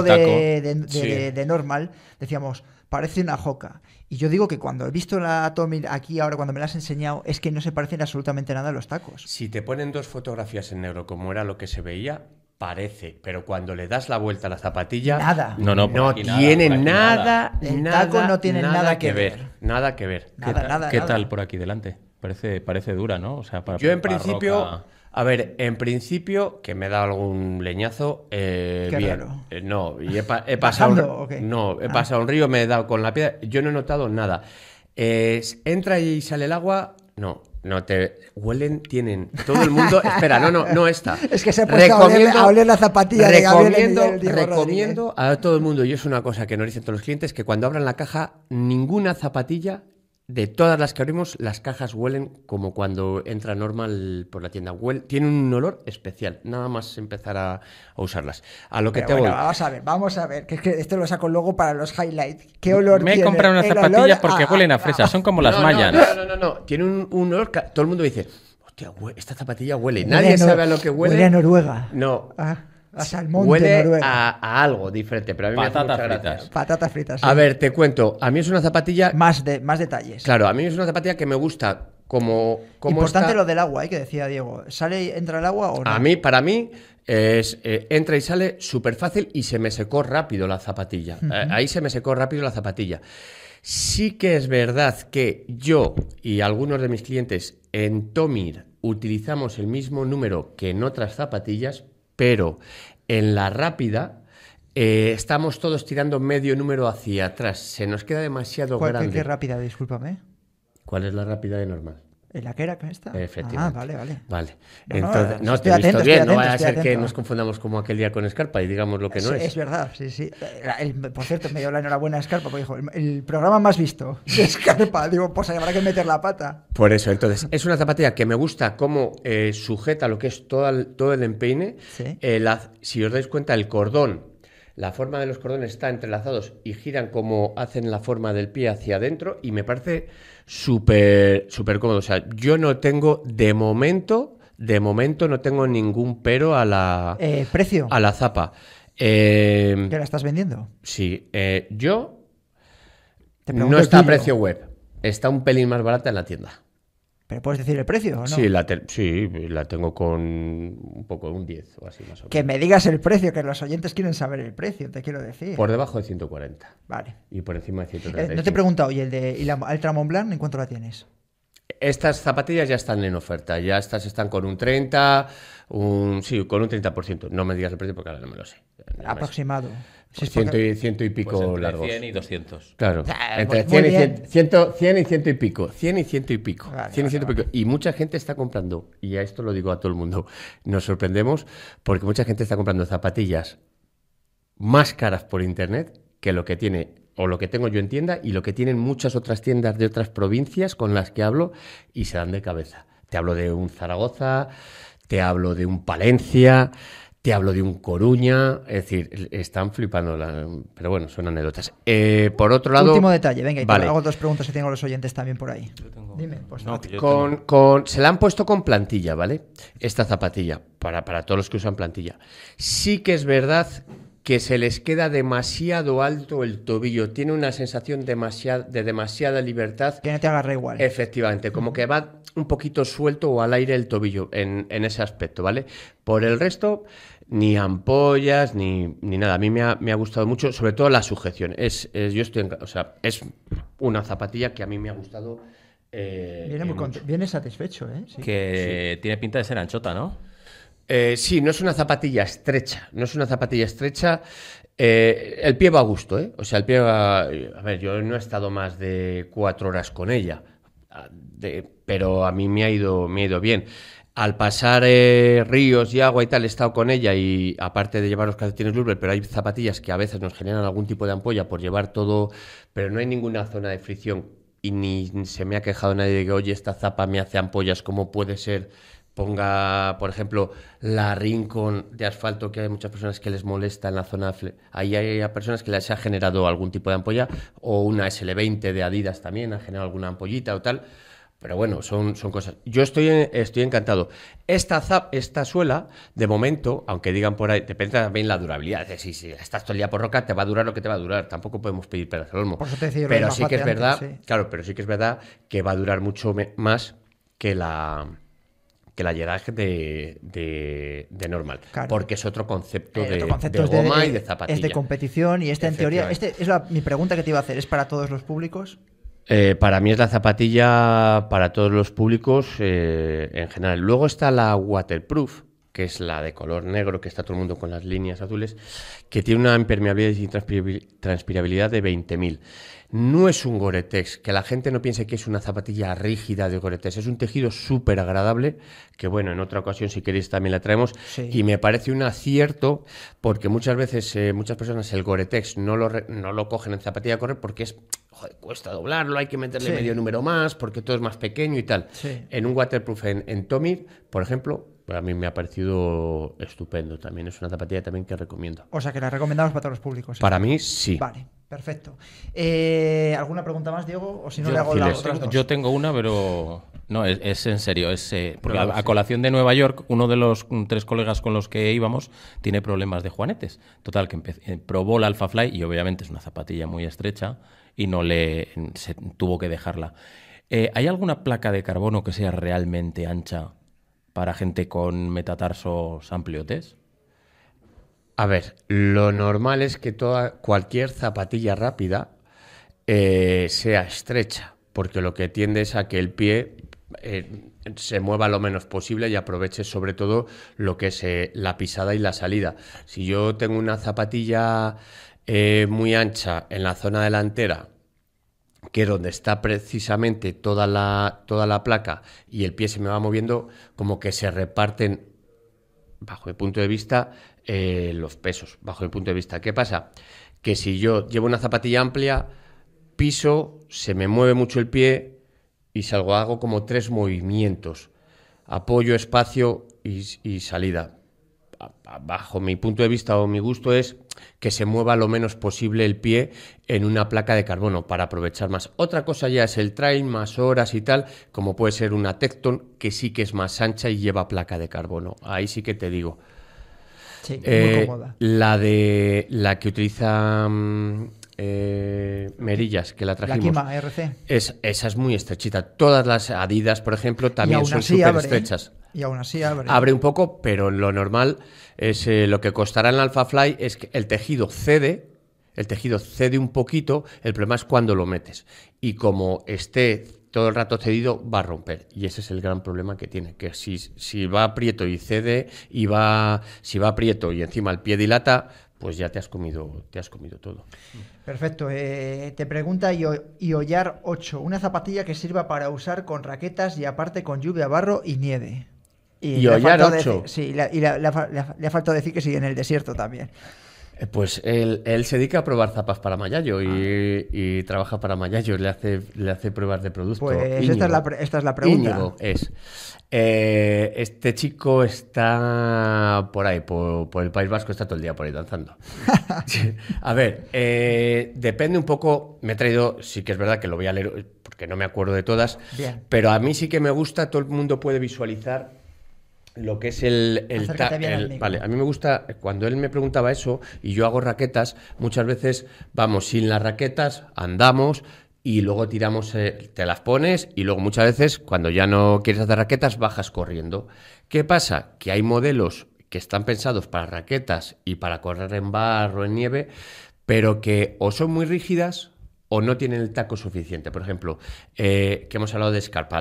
de Normal, decíamos, parece una Hoka. Y yo digo que cuando he visto la Tommy aquí ahora, cuando me la has enseñado, es que no se parecen absolutamente nada a los tacos. Si te ponen dos fotografías en negro como era lo que se veía... Parece, pero cuando le das la vuelta a la zapatilla... Nada. No tiene nada. El taco no tiene nada que ver. Nada que ver. ¿Qué tal por aquí delante? Parece dura, ¿no? O sea, yo en principio... Roca... A ver, en principio, que me da algún leñazo, Qué bien. Raro. No, y he pasado... he pasado un río, me he dado con la piedra... Yo no he notado nada. Entra y sale el agua... No te huelen, tienen todo el mundo. Espera, no esta. Es que se ha puesto a oler la zapatilla de Gabriel. Recomiendo a todo el mundo, y es una cosa que nos dicen todos los clientes, que cuando abran la caja, ninguna zapatilla, de todas las que abrimos, las cajas huelen como cuando entra Normal por la tienda. Tiene un olor especial, nada más empezar a usarlas. A lo que te voy. Vamos a ver, que es que esto lo saco luego para los highlights. ¿Qué olor tiene? Me he comprado unas zapatillas porque huelen a fresa, son como las Mayans. No. Tiene un olor que todo el mundo dice, hostia, esta zapatilla huele. Nadie sabe a lo que huele. Huele a Noruega. No. A salmón huele de Noruega. a algo diferente, pero a mí me hace mucha gracia. Patatas fritas. Sí. A ver, te cuento. A mí es una zapatilla... Más detalles. Claro, a mí es una zapatilla que me gusta como importante está... lo del agua, que decía Diego. ¿Entra el agua o no? Para mí, entra y sale súper fácil y se me secó rápido la zapatilla. Ahí se me secó rápido la zapatilla. Sí que es verdad que yo y algunos de mis clientes en Tomir utilizamos el mismo número que en otras zapatillas, pero en la rápida estamos todos tirando medio número hacia atrás. Se nos queda demasiado grande. ¿Qué rápida? Discúlpame. ¿Cuál es la rápida de Normal? ¿En la que era esta? Efectivamente. Vale. Entonces, no te he visto bien. No vaya a ser que nos confundamos como aquel día con Scarpa y digamos lo que no es. Es verdad, sí. Por cierto, me dio la enhorabuena a Scarpa porque dijo, el programa más visto de Scarpa. Digo, pues habrá que meter la pata. Por eso, entonces, es una zapatilla que me gusta cómo sujeta lo que es todo el empeine. Sí. Si os dais cuenta, el cordón, la forma de los cordones está entrelazados y giran como hacen la forma del pie hacia adentro y me parece súper cómodo. O sea, yo no tengo, de momento no tengo ningún pero a la... ¿Precio? A la zapa. ¿Que la estás vendiendo? Sí. Yo... No está a precio web. Está un pelín más barata en la tienda. ¿Pero puedes decir el precio o no? Sí, la tengo con un 10 o así más o menos. Que me digas el precio, que los oyentes quieren saber el precio, te quiero decir. Por debajo de 140. Vale. Y por encima de 130. No te he preguntado, ¿y la Ultra Mont Blanc en cuánto la tienes? Estas zapatillas ya están en oferta, ya estas están con un 30, con un 30%. No me digas el precio porque ahora no me lo sé. Aproximado. Ciento y pico pues entre largos. 100 y 200. Claro, entre muy 100 y ciento y pico. 100 y ciento y pico. Vale, 100 y ciento y pico. Y mucha gente está comprando, y a esto lo digo a todo el mundo, nos sorprendemos porque mucha gente está comprando zapatillas más caras por internet que lo que tiene o lo que tengo yo en tienda y lo que tienen muchas otras tiendas de otras provincias con las que hablo y se dan de cabeza. Te hablo de un Zaragoza, te hablo de un Palencia, te hablo de un Coruña, es decir, están flipando, pero bueno, son anécdotas. Por otro lado... Último detalle, venga, y vale. te hago 2 preguntas que tengo los oyentes también por ahí. Dime, pues No, se la han puesto con plantilla, ¿vale? Esta zapatilla, para todos los que usan plantilla. Sí que es verdad que se les queda demasiado alto el tobillo, tiene una sensación de demasiada libertad. Que no te agarre igual. Efectivamente, como que va un poquito suelto o al aire el tobillo en ese aspecto, ¿vale? Por el resto, ni ampollas, ni nada. A mí me ha gustado mucho, sobre todo la sujeción. Es una zapatilla que a mí me ha gustado. Viene satisfecho, ¿eh? Sí. Que tiene pinta de ser anchota, ¿no? Sí, no es una zapatilla estrecha. El pie va a gusto, ¿eh? O sea, el pie va... A ver, yo no he estado más de 4 horas con ella, pero a mí me ha ido bien. Al pasar ríos y agua y tal, he estado con ella y aparte de llevar los calcetines Lurber, pero hay zapatillas que a veces nos generan algún tipo de ampolla por llevar todo, pero no hay ninguna zona de fricción y ni se me ha quejado nadie de que, oye, esta zapa me hace ampollas, ¿cómo puede ser? Ponga, por ejemplo, la Rincon de asfalto, que hay muchas personas que les molesta en la zona. Ahí hay personas que les ha generado algún tipo de ampolla, o una SL20 de Adidas también ha generado alguna ampollita o tal. Pero bueno, son cosas. Yo estoy encantado. Esta suela, de momento, aunque digan por ahí, depende también la durabilidad. Es decir, si estás todo el día por roca, te va a durar lo que te va a durar. Tampoco podemos pedir pedazo de olmo. Pero sí que es verdad, claro, pero sí que es verdad que va a durar mucho más que la Jeddah de normal, claro. Porque es otro concepto de goma y de zapatilla. Es de competición y en teoría, mi pregunta que te iba a hacer, ¿es para todos los públicos? Para mí es la zapatilla para todos los públicos en general. Luego está la Waterproof, que es la de color negro, que está todo el mundo con las líneas azules, que tiene una impermeabilidad y transpirabilidad de 20.000. No es un Gore-Tex, que la gente no piense que es una zapatilla rígida de Gore-Tex, es un tejido súper agradable, que bueno, en otra ocasión si queréis también la traemos, sí. Y me parece un acierto, porque muchas veces, muchas personas el Gore-Tex no lo cogen en zapatilla a correr porque cuesta doblarlo, hay que meterle medio número más, porque todo es más pequeño y tal. Sí. En un Waterproof en Tommy, por ejemplo, a mí me ha parecido estupendo también, es una zapatilla también que recomiendo. O sea, que la recomendamos para todos los públicos. Para mí, sí. Vale. Perfecto. ¿Alguna pregunta más, Diego? O si no, le hago las otras dos. Yo tengo una, pero no, es en serio. Porque a colación de Nueva York, uno de los 3 colegas con los que íbamos tiene problemas de juanetes. Total, que probó la Alphafly y obviamente es una zapatilla muy estrecha y se tuvo que dejarla. ¿Hay alguna placa de carbono que sea realmente ancha para gente con metatarsos ampliotes? A ver, lo normal es que cualquier zapatilla rápida sea estrecha, porque lo que tiende es a que el pie se mueva lo menos posible y aproveche sobre todo lo que es la pisada y la salida. Si yo tengo una zapatilla muy ancha en la zona delantera, que es donde está precisamente toda la placa y el pie se me va moviendo, como que se reparten, bajo mi punto de vista, los pesos, bajo mi punto de vista. ¿Qué pasa? Que si yo llevo una zapatilla amplia, piso, se me mueve mucho el pie y hago como 3 movimientos: apoyo, espacio y salida. Bajo mi punto de vista o mi gusto es que se mueva lo menos posible el pie en una placa de carbono para aprovechar más. Otra cosa ya es el trail, más horas y tal, como puede ser una Tecton, que sí que es más ancha y lleva placa de carbono. Ahí sí que te digo. Sí, muy cómoda. La que utiliza Merillas, que la trajimos. La Kima RC. Esa es muy estrechita. Todas las Adidas, por ejemplo, también son súper estrechas. Y aún así abre. Abre un poco, pero lo normal es lo que costará en la Alphafly es que el tejido cede un poquito, el problema es cuando lo metes. Y como esté todo el rato cedido, va a romper. Y ese es el gran problema que tiene, que si va aprieto y cede, si va aprieto y encima el pie dilata, pues ya te has comido todo. Perfecto. Te pregunta Ioyar 8, una zapatilla que sirva para usar con raquetas y aparte con lluvia, barro y nieve. Y Ioyar 8. Sí, le ha faltado decir que sí, en el desierto también. Pues él se dedica a probar zapas para Mayallo y trabaja para Mayallo, le hace pruebas de producto. Pues Íñigo. esta es la pregunta. Íñigo es. Este chico está por ahí, por el País Vasco, está todo el día por ahí danzando. A ver, depende un poco, me he traído, sí que es verdad que lo voy a leer porque no me acuerdo de todas, Bien. pero a mí sí que me gusta, todo el mundo puede visualizar lo que es Acércate bien al micro. vale, a mí me gusta, cuando él me preguntaba eso y yo hago raquetas, muchas veces vamos sin las raquetas, andamos y luego tiramos, te las pones y luego muchas veces cuando ya no quieres hacer raquetas bajas corriendo. ¿Qué pasa? Que hay modelos que están pensados para raquetas y para correr en barro, en nieve, pero que o son muy rígidas o no tienen el taco suficiente. Por ejemplo, que hemos hablado de Scarpa,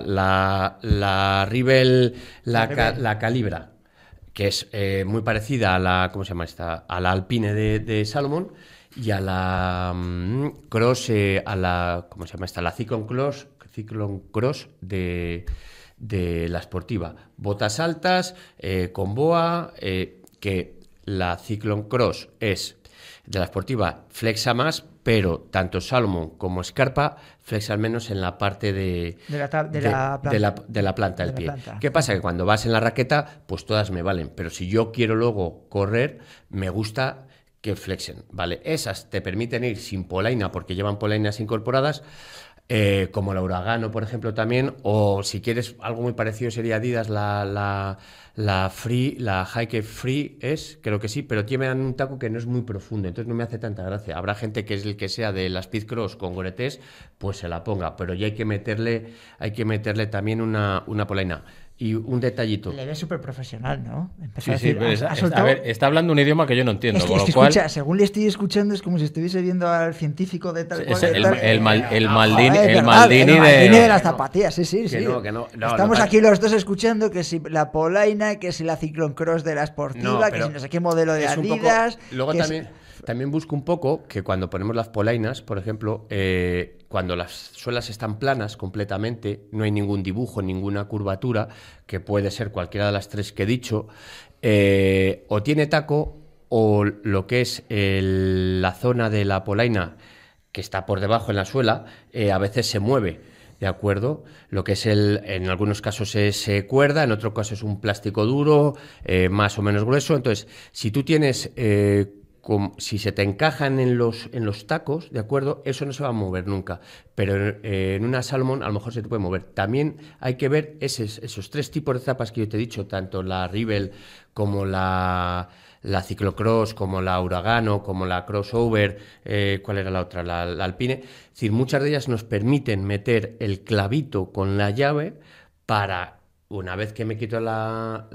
la Rivel, la Calibra, que es muy parecida a la, ¿cómo se llama esta? A la Alpine de Salomon y a la Cross, a la, ¿cómo se llama esta? La Cyclone Cross de la Sportiva. Botas altas, con boa, que la Cyclone Cross es de la Sportiva, flexa más, pero tanto Salomon como Scarpa flexan menos en la parte de la planta del pie. ¿Qué pasa? Que cuando vas en la raqueta, pues todas me valen, pero si yo quiero luego correr, me gusta que flexen, ¿vale? Esas te permiten ir sin polaina porque llevan polainas incorporadas, como la Uragano, por ejemplo, también, o si quieres algo muy parecido sería Adidas, la Free, la Hike Free creo que sí, pero tienen un taco que no es muy profundo, entonces no me hace tanta gracia. Habrá gente que es el que sea de la Speed Cross con Gore-Tex, pues se la ponga, pero ya hay que meterle también una polaina. Y un detallito. Le ves súper profesional, ¿no? Sí, pero a ver, está hablando un idioma que yo no entiendo, con lo cual... Escucha, según le estoy escuchando es como si estuviese viendo al científico de tal cual. El Maldini de las zapatillas, sí. No, estamos aquí los dos escuchando que si la polaina, que si la Cyclone Cross de la Sportiva, que si no sé qué modelo de Adidas... Luego también busco un poco que cuando ponemos las polainas, por ejemplo, cuando las suelas están planas completamente, no hay ningún dibujo, ninguna curvatura, que puede ser cualquiera de las tres que he dicho, o tiene taco o lo que es la zona de la polaina que está por debajo en la suela, a veces se mueve. ¿De acuerdo? Lo que es en algunos casos es cuerda, en otros casos es un plástico duro, más o menos grueso. Entonces, si tú tienes... si se te encajan en los tacos, ¿de acuerdo? Eso no se va a mover nunca, pero en una Salomon a lo mejor se te puede mover. También hay que ver esos tres tipos de zapas que yo te he dicho, tanto la Rivel como la Ciclocross, como la Uragano, como la Crossover, ¿cuál era la otra? La Alpine. Es decir, muchas de ellas nos permiten meter el clavito con la llave para... Una vez que me quito la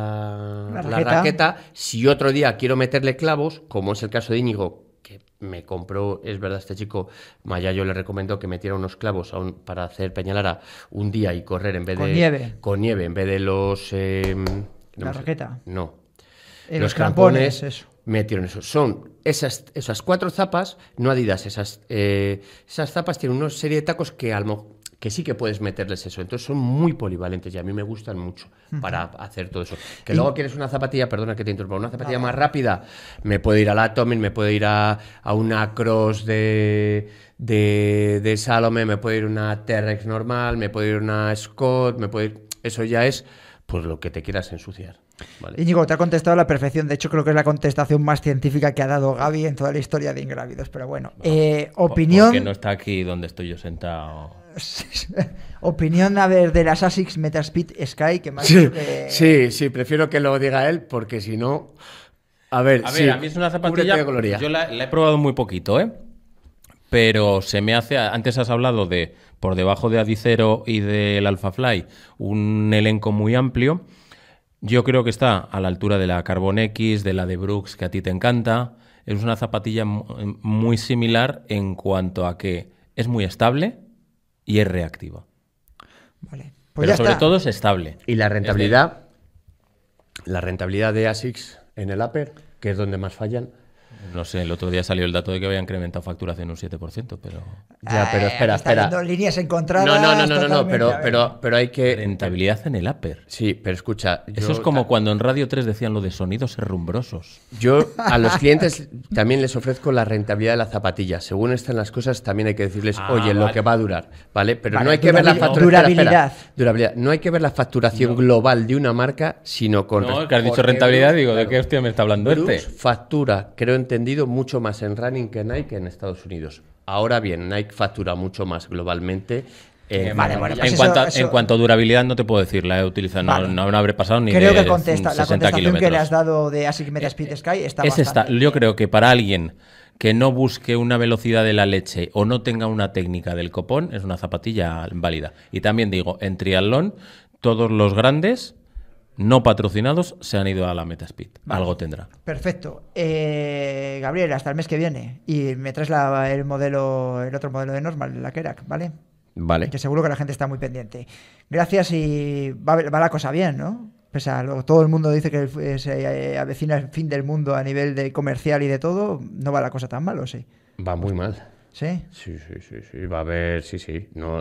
raqueta, si otro día quiero meterle clavos, como es el caso de Íñigo, que me compró, es verdad, este chico, Mayallo le recomendó que metiera unos clavos para hacer Peñalara un día y correr en vez con nieve, en vez de los... ¿La raqueta? No. Los crampones, eso. Metieron eso. Son esas cuatro zapas, no Adidas, esas zapas tienen una serie de tacos que sí que puedes meterles eso. Entonces son muy polivalentes y a mí me gustan mucho para hacer todo eso. Que luego quieres una zapatilla, perdona que te interrumpa, una zapatilla más rápida, me puedo ir a la Atomic, me puedo ir a una Cross de Salomon, me puedo ir a una T-Rex normal, me puedo ir a una Scott, eso ya es pues lo que te quieras ensuciar. Vale. Íñigo, te ha contestado a la perfección. De hecho, creo que es la contestación más científica que ha dado Gaby en toda la historia de Ingrávidos. Pero bueno, opinión... Porque no está aquí donde estoy yo sentado... Opinión, a ver, de las ASICS Metaspeed Sky, que más sí, prefiero que lo diga él, porque si no... A ver, a mí es una zapatilla... Yo la he probado muy poquito, pero se me hace... Antes has hablado de, por debajo de Adicero y del Alphafly, un elenco muy amplio. Yo creo que está a la altura de la Carbon X, de la de Brooks, que a ti te encanta. Es una zapatilla muy similar en cuanto a que es muy estable y es reactiva. Vale. Pues pero sobre todo es estable. Y la rentabilidad de ASICS en el upper, que es donde más fallan, No sé, el otro día salió el dato de que había incrementado facturación un 7%, pero... Ya, pero espera, está espera. viendo líneas encontradas. No, totalmente, a ver. pero hay que... Rentabilidad en el upper. Sí, pero escucha... Eso es como cuando en Radio 3 decían lo de sonidos herrumbrosos. Yo a los clientes también les ofrezco la rentabilidad de la zapatilla. Según están las cosas, también hay que decirles, oye, lo que va a durar, ¿vale? Pero Vale, no hay que ver la facturación... durabilidad. Durabilidad. No hay que ver la facturación global de una marca, sino con... No, que has dicho rentabilidad, digo, ¿de qué hostia me está hablando Bruce este? factura, creo entendido, mucho más en running que Nike en Estados Unidos. Ahora bien, Nike factura mucho más globalmente. Vale, bueno, pues En cuanto a durabilidad no te puedo decir, la he utilizado, Vale. no habré pasado ni Creo de que contesta, la 60 contestación que kilómetros. le has dado de ASIC Metaspeed Sky está Es esta. bastante Yo bien. creo que para alguien que no busque una velocidad de la leche o no tenga una técnica del copón, es una zapatilla válida. Y también digo, en triatlón, todos los grandes no patrocinados se han ido a la Metaspeed. Vale. Algo tendrá. Perfecto. Gabriel, hasta el mes que viene. Y me traes el otro modelo de Normal, la Kerak, ¿vale? Vale. Que seguro que la gente está muy pendiente. Gracias y va la cosa bien, ¿no? Pese a todo el mundo dice que se avecina el fin del mundo a nivel de comercial y de todo, no va la cosa tan mal, ¿o sí? Va muy mal. ¿Sí? Sí. Va a haber, sí. No,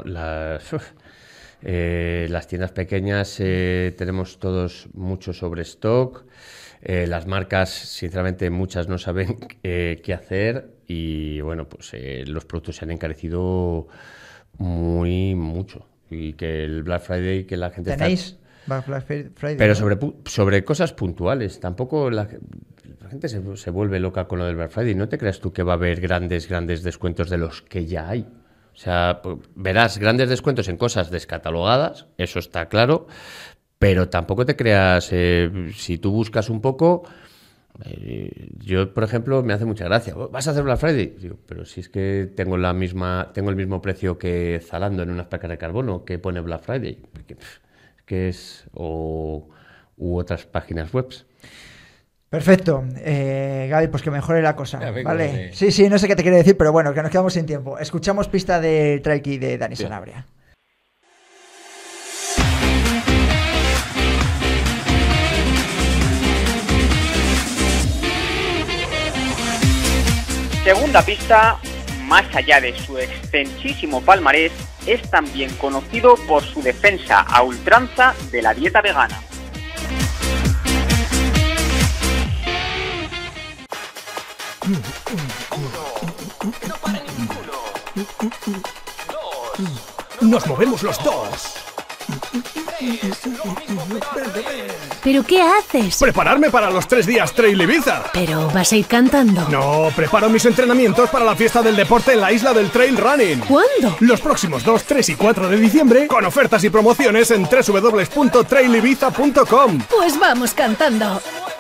las tiendas pequeñas tenemos todos mucho sobrestock. Las marcas, sinceramente, muchas no saben qué hacer. Y bueno, pues los productos se han encarecido mucho. Y que el Black Friday, que la gente ¿Tenéis Black Friday? Pero ¿no? sobre cosas puntuales. Tampoco la gente se vuelve loca con lo del Black Friday. No te creas tú que va a haber grandes descuentos de los que ya hay. O sea, verás grandes descuentos en cosas descatalogadas, eso está claro, pero tampoco te creas, si tú buscas un poco, yo, por ejemplo, me hace mucha gracia. ¿Vas a hacer Black Friday? Digo, pero si es que tengo el mismo precio que Zalando en unas placas de carbono que pone Black Friday, que es u otras páginas web. Perfecto. Gaby, pues que mejore la cosa, venga, ¿vale? vale. Sí, no sé qué te quiere decir, pero bueno, que nos quedamos sin tiempo. Escuchamos pista del Trail Key de Dani Sanabria. Segunda pista, más allá de su extensísimo palmarés, es también conocido por su defensa a ultranza de la dieta vegana. Nos movemos los dos. ¿Pero qué haces? Prepararme para los 3 días Trail Ibiza. ¿Pero vas a ir cantando? No, preparo mis entrenamientos para la fiesta del deporte en la isla del Trail Running. ¿Cuándo? Los próximos 2, 3 y 4 de diciembre, con ofertas y promociones en www.trailibiza.com. Pues vamos cantando.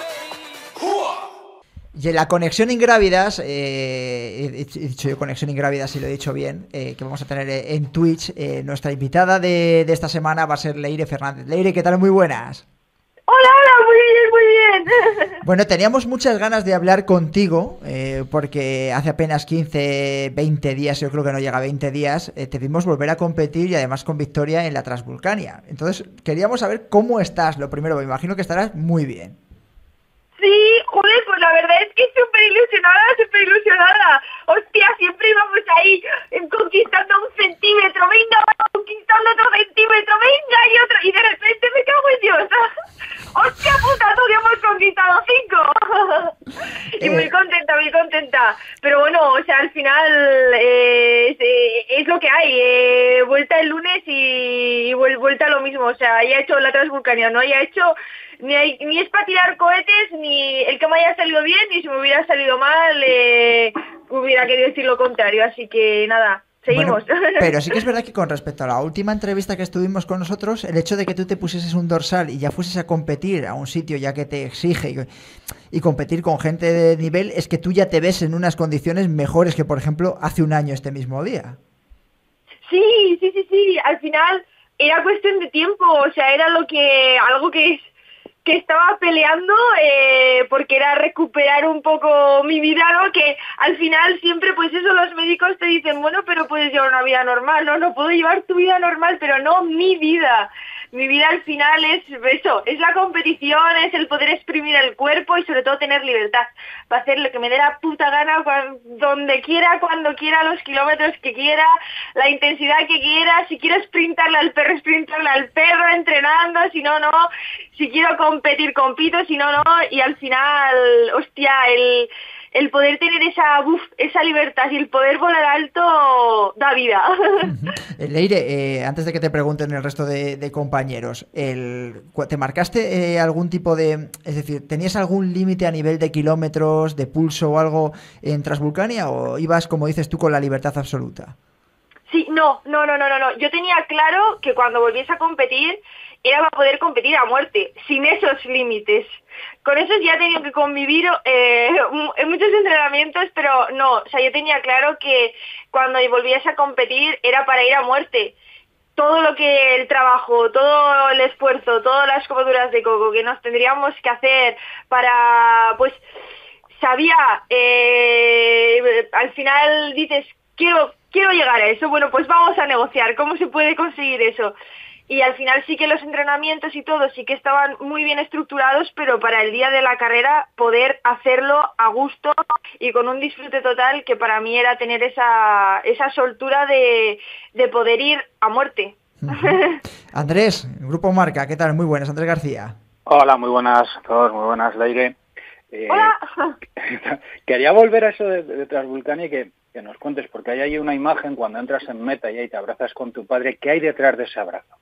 Y en la conexión Ingrávidas, he dicho yo conexión Ingrávidas y lo he dicho bien, que vamos a tener en Twitch, nuestra invitada de esta semana va a ser Leire Fernández. Leire, ¿qué tal? Muy buenas. Hola, muy bien. Bueno, teníamos muchas ganas de hablar contigo, porque hace apenas 15, 20 días, yo creo que no llega a 20 días, te vimos volver a competir y además con victoria en la Transvulcania. Entonces, queríamos saber cómo estás, lo primero, me imagino que estarás muy bien. Sí, joder, pues la verdad es que súper ilusionada. Hostia, siempre íbamos ahí conquistando un centímetro, venga, conquistando otro centímetro, venga, y otro, y de repente me cago en Dios. Hostia puta, tú que hemos conquistado 5. Y muy contenta. Pero bueno, o sea, al final es lo que hay. Vuelta el lunes y vuelta a lo mismo. O sea, ya he hecho la Transvulcania, no haya hecho... Ni es para tirar cohetes, ni el que me haya salido bien, ni si me hubiera salido mal, hubiera querido decir lo contrario. Así que nada, seguimos. Bueno, pero sí que es verdad que con respecto a la última entrevista que estuvimos con nosotros, el hecho de que tú te pusieses un dorsal y ya fueses a competir a un sitio ya que te exige y competir con gente de nivel, es que tú ya te ves en unas condiciones mejores que, por ejemplo, hace un año este mismo día. Sí. Al final era cuestión de tiempo. O sea, era algo que estaba peleando, porque era recuperar un poco mi vida, ¿no? Que al final siempre, pues eso, los médicos te dicen, bueno, pero puedes llevar una vida normal, ¿no? No puedo llevar tu vida normal, pero no mi vida. mi vida al final es eso, es la competición, es el poder exprimir el cuerpo y sobre todo tener libertad para hacer lo que me dé la puta gana donde quiera, cuando quiera, los kilómetros que quiera, la intensidad que quiera, si quiero sprintarle al perro entrenando, si no, no, si quiero competir, compito, si no, no, y al final, hostia, el poder tener esa libertad y el poder volar alto da vida. Leire, antes de que te pregunten el resto de compañeros, ¿te marcaste algún tipo de... Es decir, ¿tenías algún límite a nivel de kilómetros, de pulso o algo en Transvulcania o ibas, como dices tú, con la libertad absoluta? Sí, no. Yo tenía claro que cuando volviese a competir era para poder competir a muerte, sin esos límites. Con eso ya he tenido que convivir en muchos entrenamientos, pero no, o sea, yo tenía claro que cuando volviese a competir era para ir a muerte. Todo lo que el trabajo, todo el esfuerzo, todas las comeduras de coco que nos tendríamos que hacer para, pues, sabía, al final dices, quiero llegar a eso, bueno, pues vamos a negociar, ¿cómo se puede conseguir eso? Y al final sí que los entrenamientos y todo sí que estaban muy bien estructurados, pero para el día de la carrera poder hacerlo a gusto y con un disfrute total, que para mí era tener esa soltura de poder ir a muerte. Andrés, Grupo Marca, ¿qué tal? Muy buenas, Andrés García. Hola, muy buenas a todos, muy buenas, Leire. Hola. Quería volver a eso de Transvulcania y que nos cuentes, porque hay ahí una imagen cuando entras en meta y ahí te abrazas con tu padre. ¿Qué hay detrás de ese abrazo?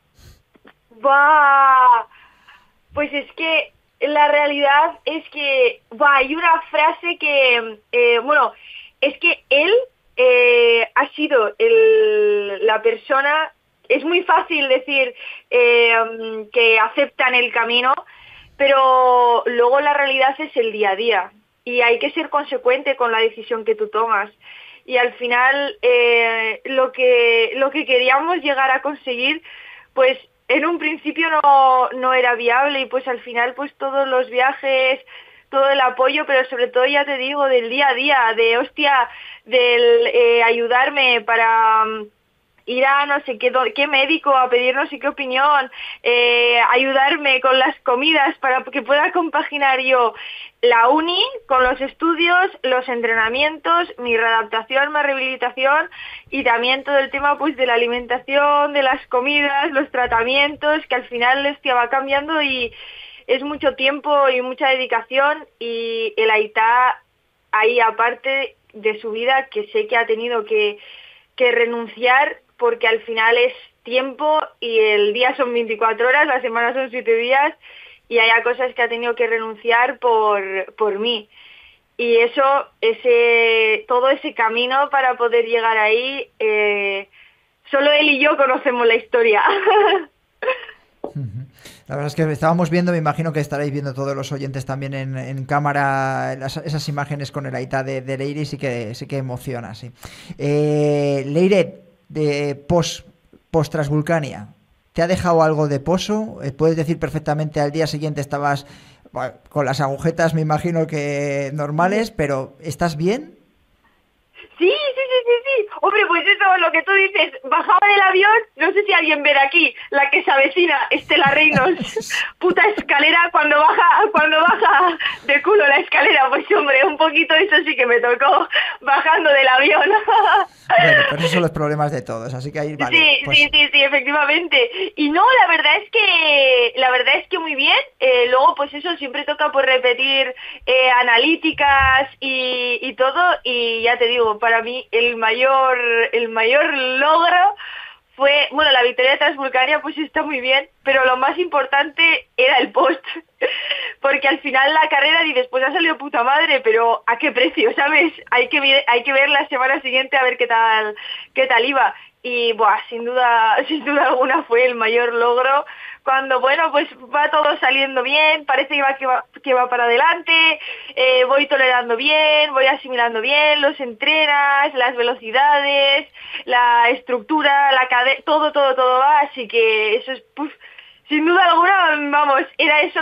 ¡Bah! Pues es que la realidad es que hay una frase que, es que él ha sido la persona, es muy fácil decir que aceptan el camino, pero luego la realidad es el día a día y hay que ser consecuente con la decisión que tú tomas. Y al final lo que queríamos llegar a conseguir, pues en un principio no era viable y pues al final pues todos los viajes, todo el apoyo, pero sobre todo ya te digo del día a día, del ayudarme para ir a no sé qué médico a pedir no sé qué opinión, ayudarme con las comidas para que pueda compaginar yo la uni con los estudios, los entrenamientos, mi readaptación, mi rehabilitación y también todo el tema pues de la alimentación, de las comidas, los tratamientos, que al final va cambiando y es mucho tiempo y mucha dedicación. Y el Aitá ahí, aparte de su vida, que sé que ha tenido que renunciar, porque al final es tiempo y el día son 24 horas, la semana son 7 días y hay cosas que ha tenido que renunciar por mí. Y eso, todo ese camino para poder llegar ahí, solo él y yo conocemos la historia. La verdad es que estábamos viendo, me imagino que estaréis viendo todos los oyentes también en cámara esas imágenes con el Aitá de Leire, y sí que emociona, sí. Leire, de post Transvulcania, ¿te ha dejado algo de pozo? ¿Puedes decir perfectamente al día siguiente estabas con las agujetas, me imagino que normales, pero ¿estás bien? Sí. Hombre, pues eso, lo que tú dices, bajaba del avión, no sé si alguien ve de aquí, la que se avecina, Estela Reinos, puta escalera, cuando baja de culo la escalera, pues hombre, un poquito eso sí que me tocó bajando del avión. Bueno, pero esos son los problemas de todos, así que ahí vale. Sí, pues... sí, efectivamente. Y no, la verdad es que muy bien. Luego, pues eso, siempre toca pues repetir analíticas y todo. Y ya te digo, para mí el mayor logro fue, bueno, la victoria de Transvulcania pues está muy bien, pero lo más importante era el post, porque al final la carrera dices, pues ha salido puta madre, pero ¿a qué precio? ¿Sabes? Hay que ver la semana siguiente a ver qué tal iba. Y sin duda alguna fue el mayor logro, cuando bueno, pues va todo saliendo bien, parece que va para adelante, voy tolerando bien, voy asimilando bien los entrenas, las velocidades, la estructura, la cadena, todo va, así que eso es, sin duda alguna, vamos, era eso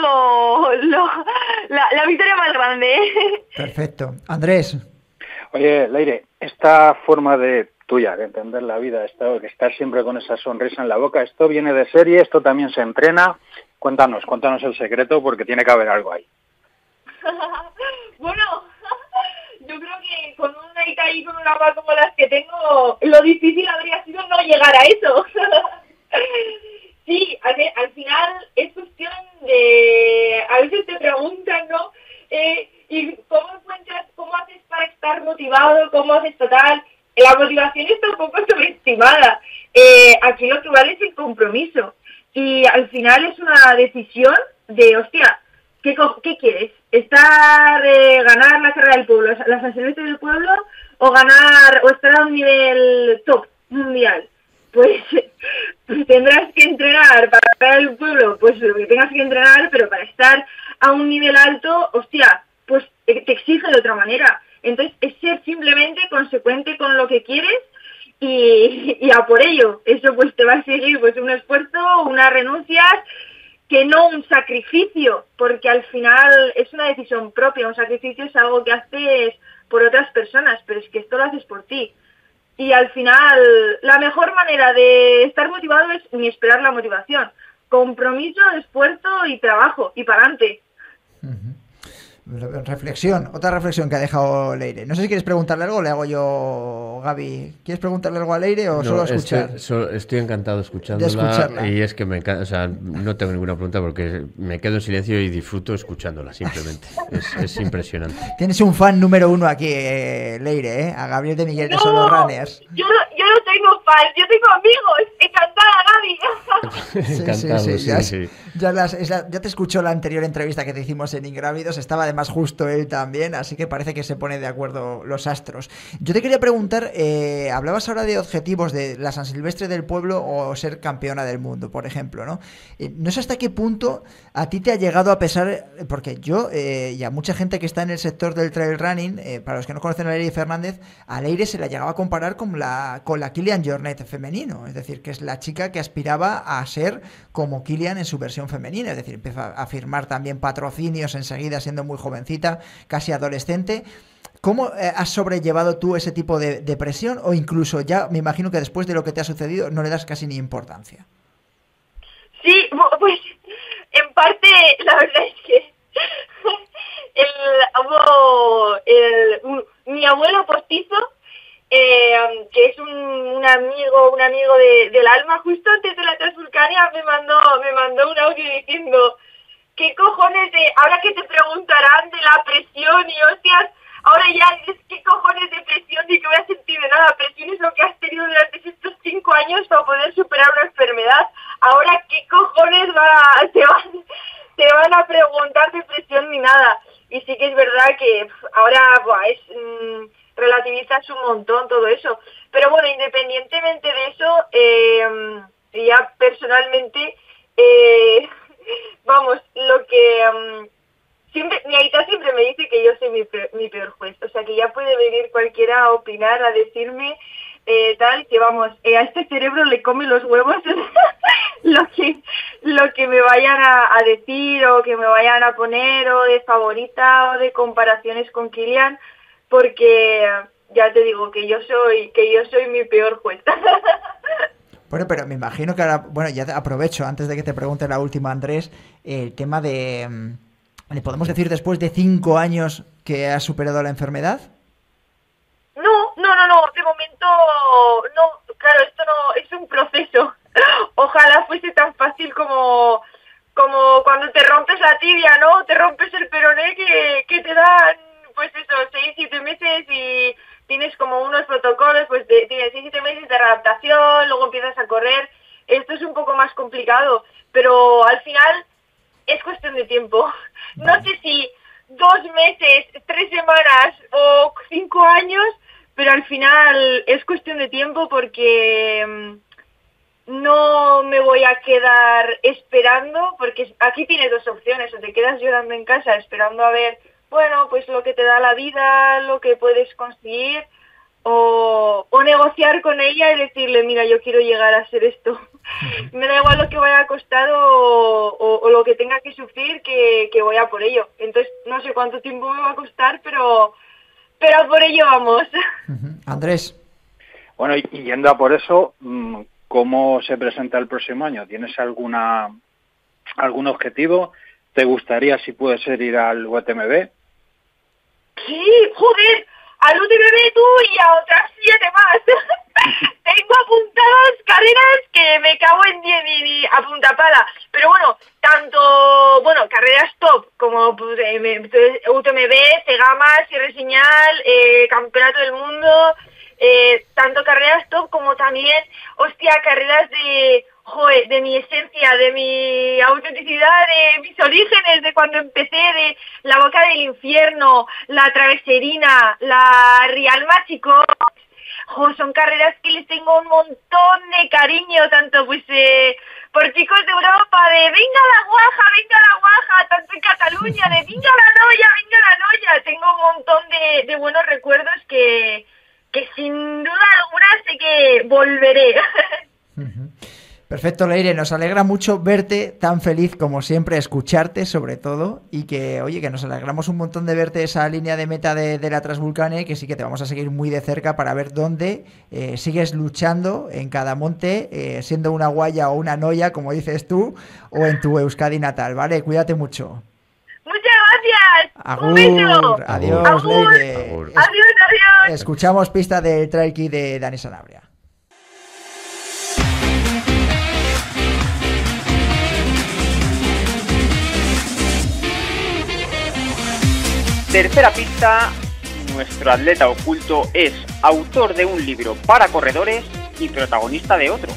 la victoria más grande. Perfecto. Andrés. Oye, Leire, esta forma de tuya, de entender la vida, esto, que estar siempre con esa sonrisa en la boca. Esto viene de serie, esto también se entrena. Cuéntanos el secreto, porque tiene que haber algo ahí. Bueno, yo creo que con una Aita y con una voz como las que tengo, lo difícil habría sido no llegar a eso. Sí, al final es cuestión de... A veces te preguntan, ¿no? ¿Y cómo encuentras, cómo haces para estar motivado? ¿Cómo haces total? La motivación está un poco sobreestimada. Aquí lo que vale es el compromiso. Y al final es una decisión de, hostia, ¿qué quieres? ¿Ganar la carrera del pueblo, la San Silvestre del pueblo, o estar a un nivel top mundial? Pues tendrás que entrenar para ganar el pueblo, pues lo que tengas que entrenar, pero para estar a un nivel alto, hostia, pues te exige de otra manera. Entonces es ser simplemente consecuente con lo que quieres y a por ello. Eso pues te va a exigir pues un esfuerzo, unas renuncias, que no un sacrificio, porque al final es una decisión propia. Un sacrificio es algo que haces por otras personas, pero es que esto lo haces por ti. Y al final la mejor manera de estar motivado es ni esperar la motivación. Compromiso, esfuerzo y trabajo, y para adelante. Otra reflexión que ha dejado Leire. No sé si quieres preguntarle algo, le hago yo, Gaby. ¿Quieres preguntarle algo a Leire o solo escuchar? Estoy encantado escuchándola, y es que me encanta, o sea, no tengo ninguna pregunta porque me quedo en silencio y disfruto escuchándola, simplemente. Es impresionante. Tienes un fan número 1 aquí, Leire, a Gabriel de Miguel de Solo Runners. Yo no tengo fans, yo tengo amigos. Encantada, Gaby. Sí. Ya te escuchó la anterior entrevista que te hicimos en Ingrávidos, estaba además justo él también, así que parece que se pone de acuerdo los astros. Yo te quería preguntar, hablabas ahora de objetivos de la San Silvestre del pueblo o ser campeona del mundo, por ejemplo, ¿no? No sé hasta qué punto a ti te ha llegado a pesar, porque yo y a mucha gente que está en el sector del trail running, para los que no conocen a Leire Fernández, a Leire se la llegaba a comparar con la Kilian Jornet femenino, es decir, que es la chica que aspiraba a ser como Kilian en su versión femenina, es decir, empieza a firmar también patrocinios enseguida siendo muy jovencita, casi adolescente. ¿Cómo has sobrellevado tú ese tipo de presión? O incluso ya me imagino que después de lo que te ha sucedido no le das casi ni importancia. Sí, pues en parte la verdad es que mi abuelo postizo, que es un amigo del alma, justo antes de la Transvulcania me mandó un audio diciendo: ¿qué cojones ahora que te preguntarán de la presión y hostias, ahora ya dices qué cojones de presión ni que voy a sentir de nada? Presión es lo que has tenido durante estos 5 años para poder superar una enfermedad. Ahora qué cojones te van a preguntar de presión ni nada. Y sí que es verdad que ahora relativizas un montón todo eso. Pero bueno, independientemente de eso, ya personalmente, lo que siempre, mi Aita siempre me dice que yo soy mi peor juez. O sea, que ya puede venir cualquiera a opinar, a decirme que a este cerebro le come los huevos lo que me vayan a decir o que me vayan a poner o de favorita o de comparaciones con Kilian, porque ya te digo que yo soy mi peor juez. Bueno, pero me imagino que ahora, ya aprovecho antes de que te pregunte la última, Andrés, el tema de, ¿le podemos decir después de 5 años que has superado la enfermedad? No, de momento no, claro, esto no, es un proceso. Ojalá fuese tan fácil como cuando te rompes la tibia, ¿no? Te rompes el peroné que te dan, pues eso, 6-7 meses y tienes como unos protocolos, pues tienes 6-7 meses de readaptación, luego empiezas a correr. Esto es un poco más complicado, pero al final es cuestión de tiempo. No sé si 2 meses, 3 semanas o 5 años, pero al final es cuestión de tiempo porque no me voy a quedar esperando, porque aquí tienes 2 opciones: o te quedas llorando en casa esperando a ver, pues lo que te da la vida, lo que puedes conseguir, o negociar con ella y decirle: mira, yo quiero llegar a ser esto. Me da igual lo que vaya a costar o lo que tenga que sufrir, que voy a por ello. Entonces, no sé cuánto tiempo me va a costar, pero por ello vamos. Andrés. Bueno, y yendo a por eso, ¿cómo se presenta el próximo año? ¿Tienes algún objetivo? ¿Te gustaría, si puede ser, ir al UTMB? Sí, joder, al UTMB tú y a otras 7 más. Tengo apuntadas carreras que me cago en 10 y a punta pala. Pero bueno, tanto, carreras top como pues, UTMB, Cegama, Sierra Señal, Campeonato del Mundo, tanto carreras top como también, carreras de mi esencia, de mi autenticidad, de mis orígenes, de cuando empecé, de la Boca del Infierno, la Traveserina, la Rial Machicos. Son carreras que les tengo un montón de cariño, tanto pues por chicos de Europa, de venga la guaja, tanto en Cataluña, de venga la noya. Tengo un montón de buenos recuerdos que sin duda alguna sé que volveré. Perfecto, Leire, nos alegra mucho verte tan feliz como siempre, escucharte sobre todo, y que, oye, que nos alegramos un montón de verte esa línea de meta de la Transvulcania, que sí que te vamos a seguir muy de cerca para ver dónde sigues luchando en cada monte, siendo una guaya o una noya, como dices tú, o en tu Euskadi natal, ¿vale? Cuídate mucho. Muchas gracias. Agur, un beso. Adiós, Agur. Leire. Agur. Adiós. Escuchamos pista del Trail Key de Dani Sanabria. Tercera pista, nuestro atleta oculto es autor de un libro para corredores y protagonista de otro.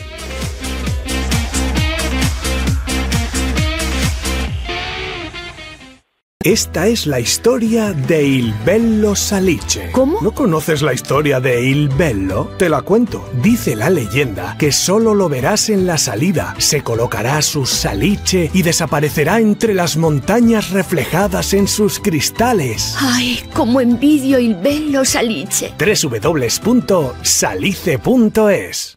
Esta es la historia de Il Bello Salice. ¿Cómo? ¿No conoces la historia de Il Bello? Te la cuento. Dice la leyenda que solo lo verás en la salida. Se colocará su salice y desaparecerá entre las montañas reflejadas en sus cristales. Ay, cómo envidio il bello Salice. www.salice.es.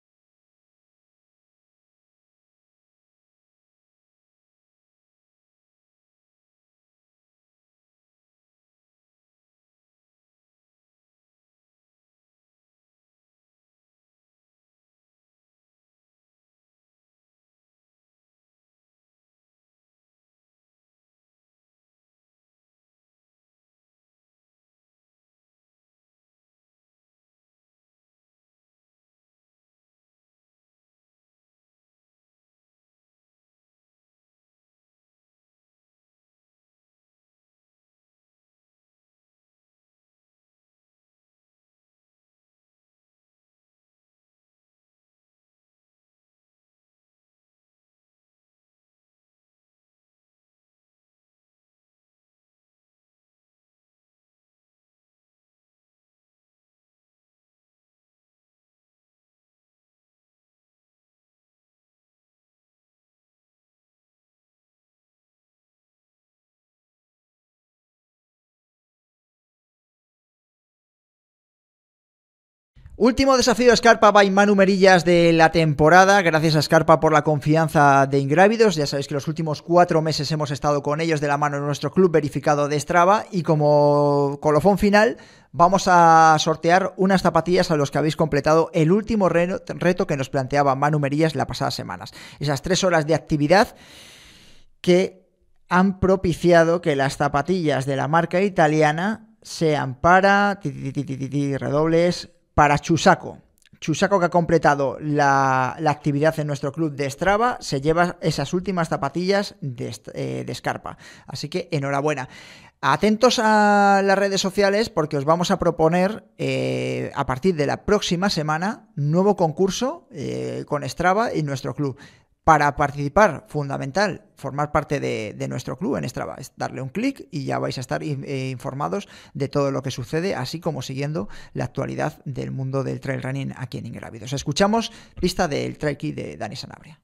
Último desafío Scarpa by Manu Merillas de la temporada. Gracias a Scarpa por la confianza de Ingrávidos. Ya sabéis que los últimos 4 meses hemos estado con ellos de la mano en nuestro club verificado de Strava. Y como colofón final, vamos a sortear unas zapatillas a los que habéis completado el último reto que nos planteaba Manu Merillas las pasadas semanas. Esas 3 horas de actividad que han propiciado que las zapatillas de la marca italiana sean para... redobles... para Chusaco. Chusaco, que ha completado la actividad en nuestro club de Strava, se lleva esas últimas zapatillas de Scarpa. Así que enhorabuena. Atentos a las redes sociales porque os vamos a proponer a partir de la próxima semana nuevo concurso con Strava y nuestro club. Para participar, fundamental, formar parte de nuestro club en Strava. Es darle un clic y ya vais a estar informados de todo lo que sucede, así como siguiendo la actualidad del mundo del trail running aquí en Ingrávidos. Escuchamos pista del Trail Key de Dani Sanabria.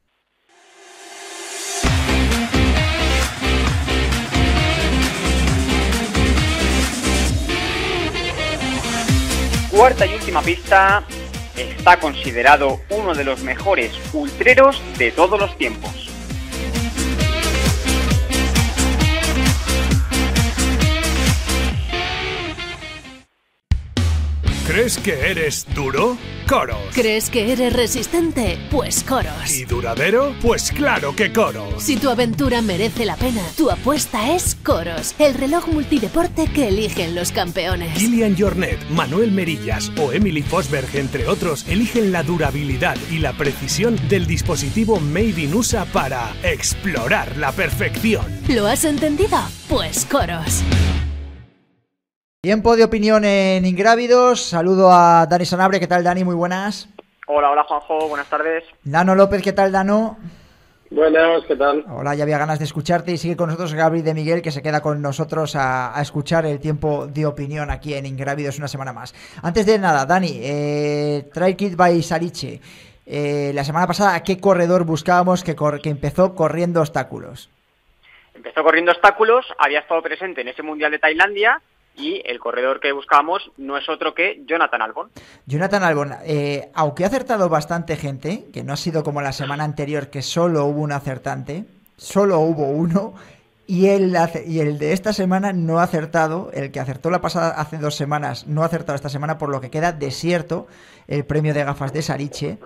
Cuarta y última pista. Está considerado uno de los mejores ultreros de todos los tiempos. ¿Crees que eres duro? Coros. ¿Crees que eres resistente? Pues Coros. ¿Y duradero? Pues claro que Coros. Si tu aventura merece la pena, tu apuesta es Coros, el reloj multideporte que eligen los campeones. Kilian Jornet, Manuel Merillas o Emily Fosberg, entre otros, eligen la durabilidad y la precisión del dispositivo Made in USA para explorar la perfección. ¿Lo has entendido? Pues Coros. Tiempo de opinión en Ingrávidos. Saludo a Dani Sanabria. ¿Qué tal, Dani? Muy buenas. Hola Juanjo, buenas tardes. Dano López, ¿qué tal, Dano? Buenas, ¿qué tal? Hola, ya había ganas de escucharte. Y sigue con nosotros Gabriel de Miguel, que se queda con nosotros a escuchar el tiempo de opinión aquí en Ingrávidos una semana más. Antes de nada, Dani, Trail Kit by Saliche. La semana pasada, ¿a qué corredor buscábamos que empezó corriendo obstáculos? Empezó corriendo obstáculos, había estado presente en ese Mundial de Tailandia y el corredor que buscábamos no es otro que Jonathan Albon. Jonathan Albon, aunque ha acertado bastante gente, que no ha sido como la semana anterior que solo hubo un acertante, solo hubo uno, y el de esta semana no ha acertado, el que acertó la pasada hace 2 semanas no ha acertado esta semana, por lo que queda desierto el premio de gafas de Saliche.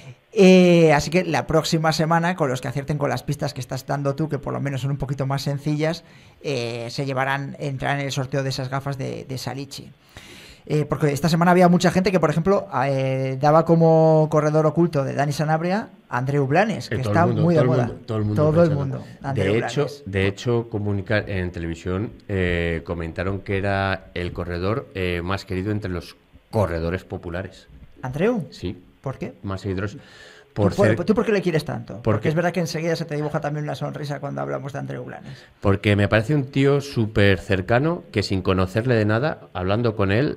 Así que la próxima semana, con los que acierten con las pistas que estás dando tú, que por lo menos son un poquito más sencillas, entrarán en el sorteo de esas gafas de Saliche. Porque esta semana había mucha gente que, por ejemplo, daba como corredor oculto de Dani Sanabria a Andreu Blanes, que está muy de moda. Todo el mundo. De hecho, comunicar en televisión comentaron que era el corredor más querido entre los corredores populares. ¿Andreu? Sí. ¿Por qué? Más seguidores. ¿Tú por qué le quieres tanto? Porque es verdad que enseguida se te dibuja también una sonrisa cuando hablamos de Andreu Blanes. Porque me parece un tío súper cercano, que sin conocerle de nada, hablando con él,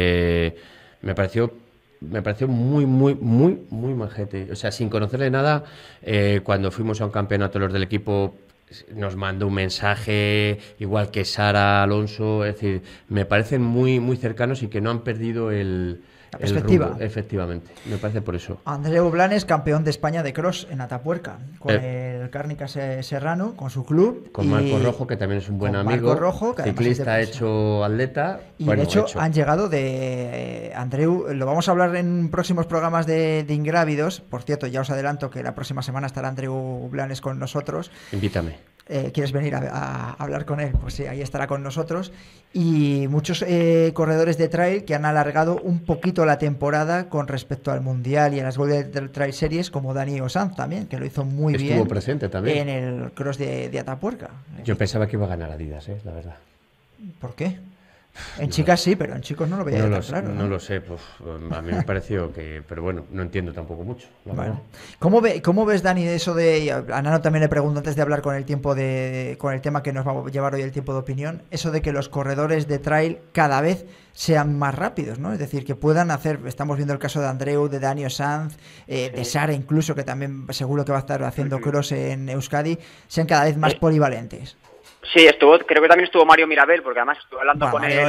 me pareció muy majete. O sea, sin conocerle de nada, cuando fuimos a un campeonato los del equipo, nos mandó un mensaje, igual que Sara Alonso. Es decir, me parecen muy cercanos y que no han perdido la perspectiva. Rumbo, efectivamente, me parece por eso. Andreu Blanes, campeón de España de cross en Atapuerca, con el Cárnica Serrano, con su club. Con Marco Rojo, que también es un buen amigo. Marco Rojo, que ciclista hecho atleta. Y de hecho han llegado de Andreu, lo vamos a hablar en próximos programas de Ingrávidos. Por cierto, ya os adelanto que la próxima semana estará Andreu Blanes con nosotros. Invítame. ¿Quieres venir a hablar con él? Pues sí, ahí estará con nosotros. Y muchos corredores de trail que han alargado un poquito la temporada con respecto al Mundial y a las Golden Trail Series, como Dani Osanz también, que lo hizo muy bien. Estuvo presente también en el cross de Atapuerca. Yo pensaba que iba a ganar Adidas, la verdad. ¿Por qué? En chicas sí, pero en chicos no lo veía tan claro. No lo sé, pues a mí me pareció que... Pero bueno, no entiendo tampoco mucho. Bueno. ¿Cómo ves, Dani, eso de... A Nano también le pregunto antes de hablar con el tema que nos va a llevar hoy el tiempo de opinión, eso de que los corredores de trail cada vez sean más rápidos, ¿no? Es decir, que puedan hacer... Estamos viendo el caso de Andreu, de Dani Sanz, de Sara incluso, que también seguro que va a estar haciendo cross en Euskadi, sean cada vez más polivalentes. Sí, creo que también estuvo Mario Mirabel, porque además estuve hablando con él.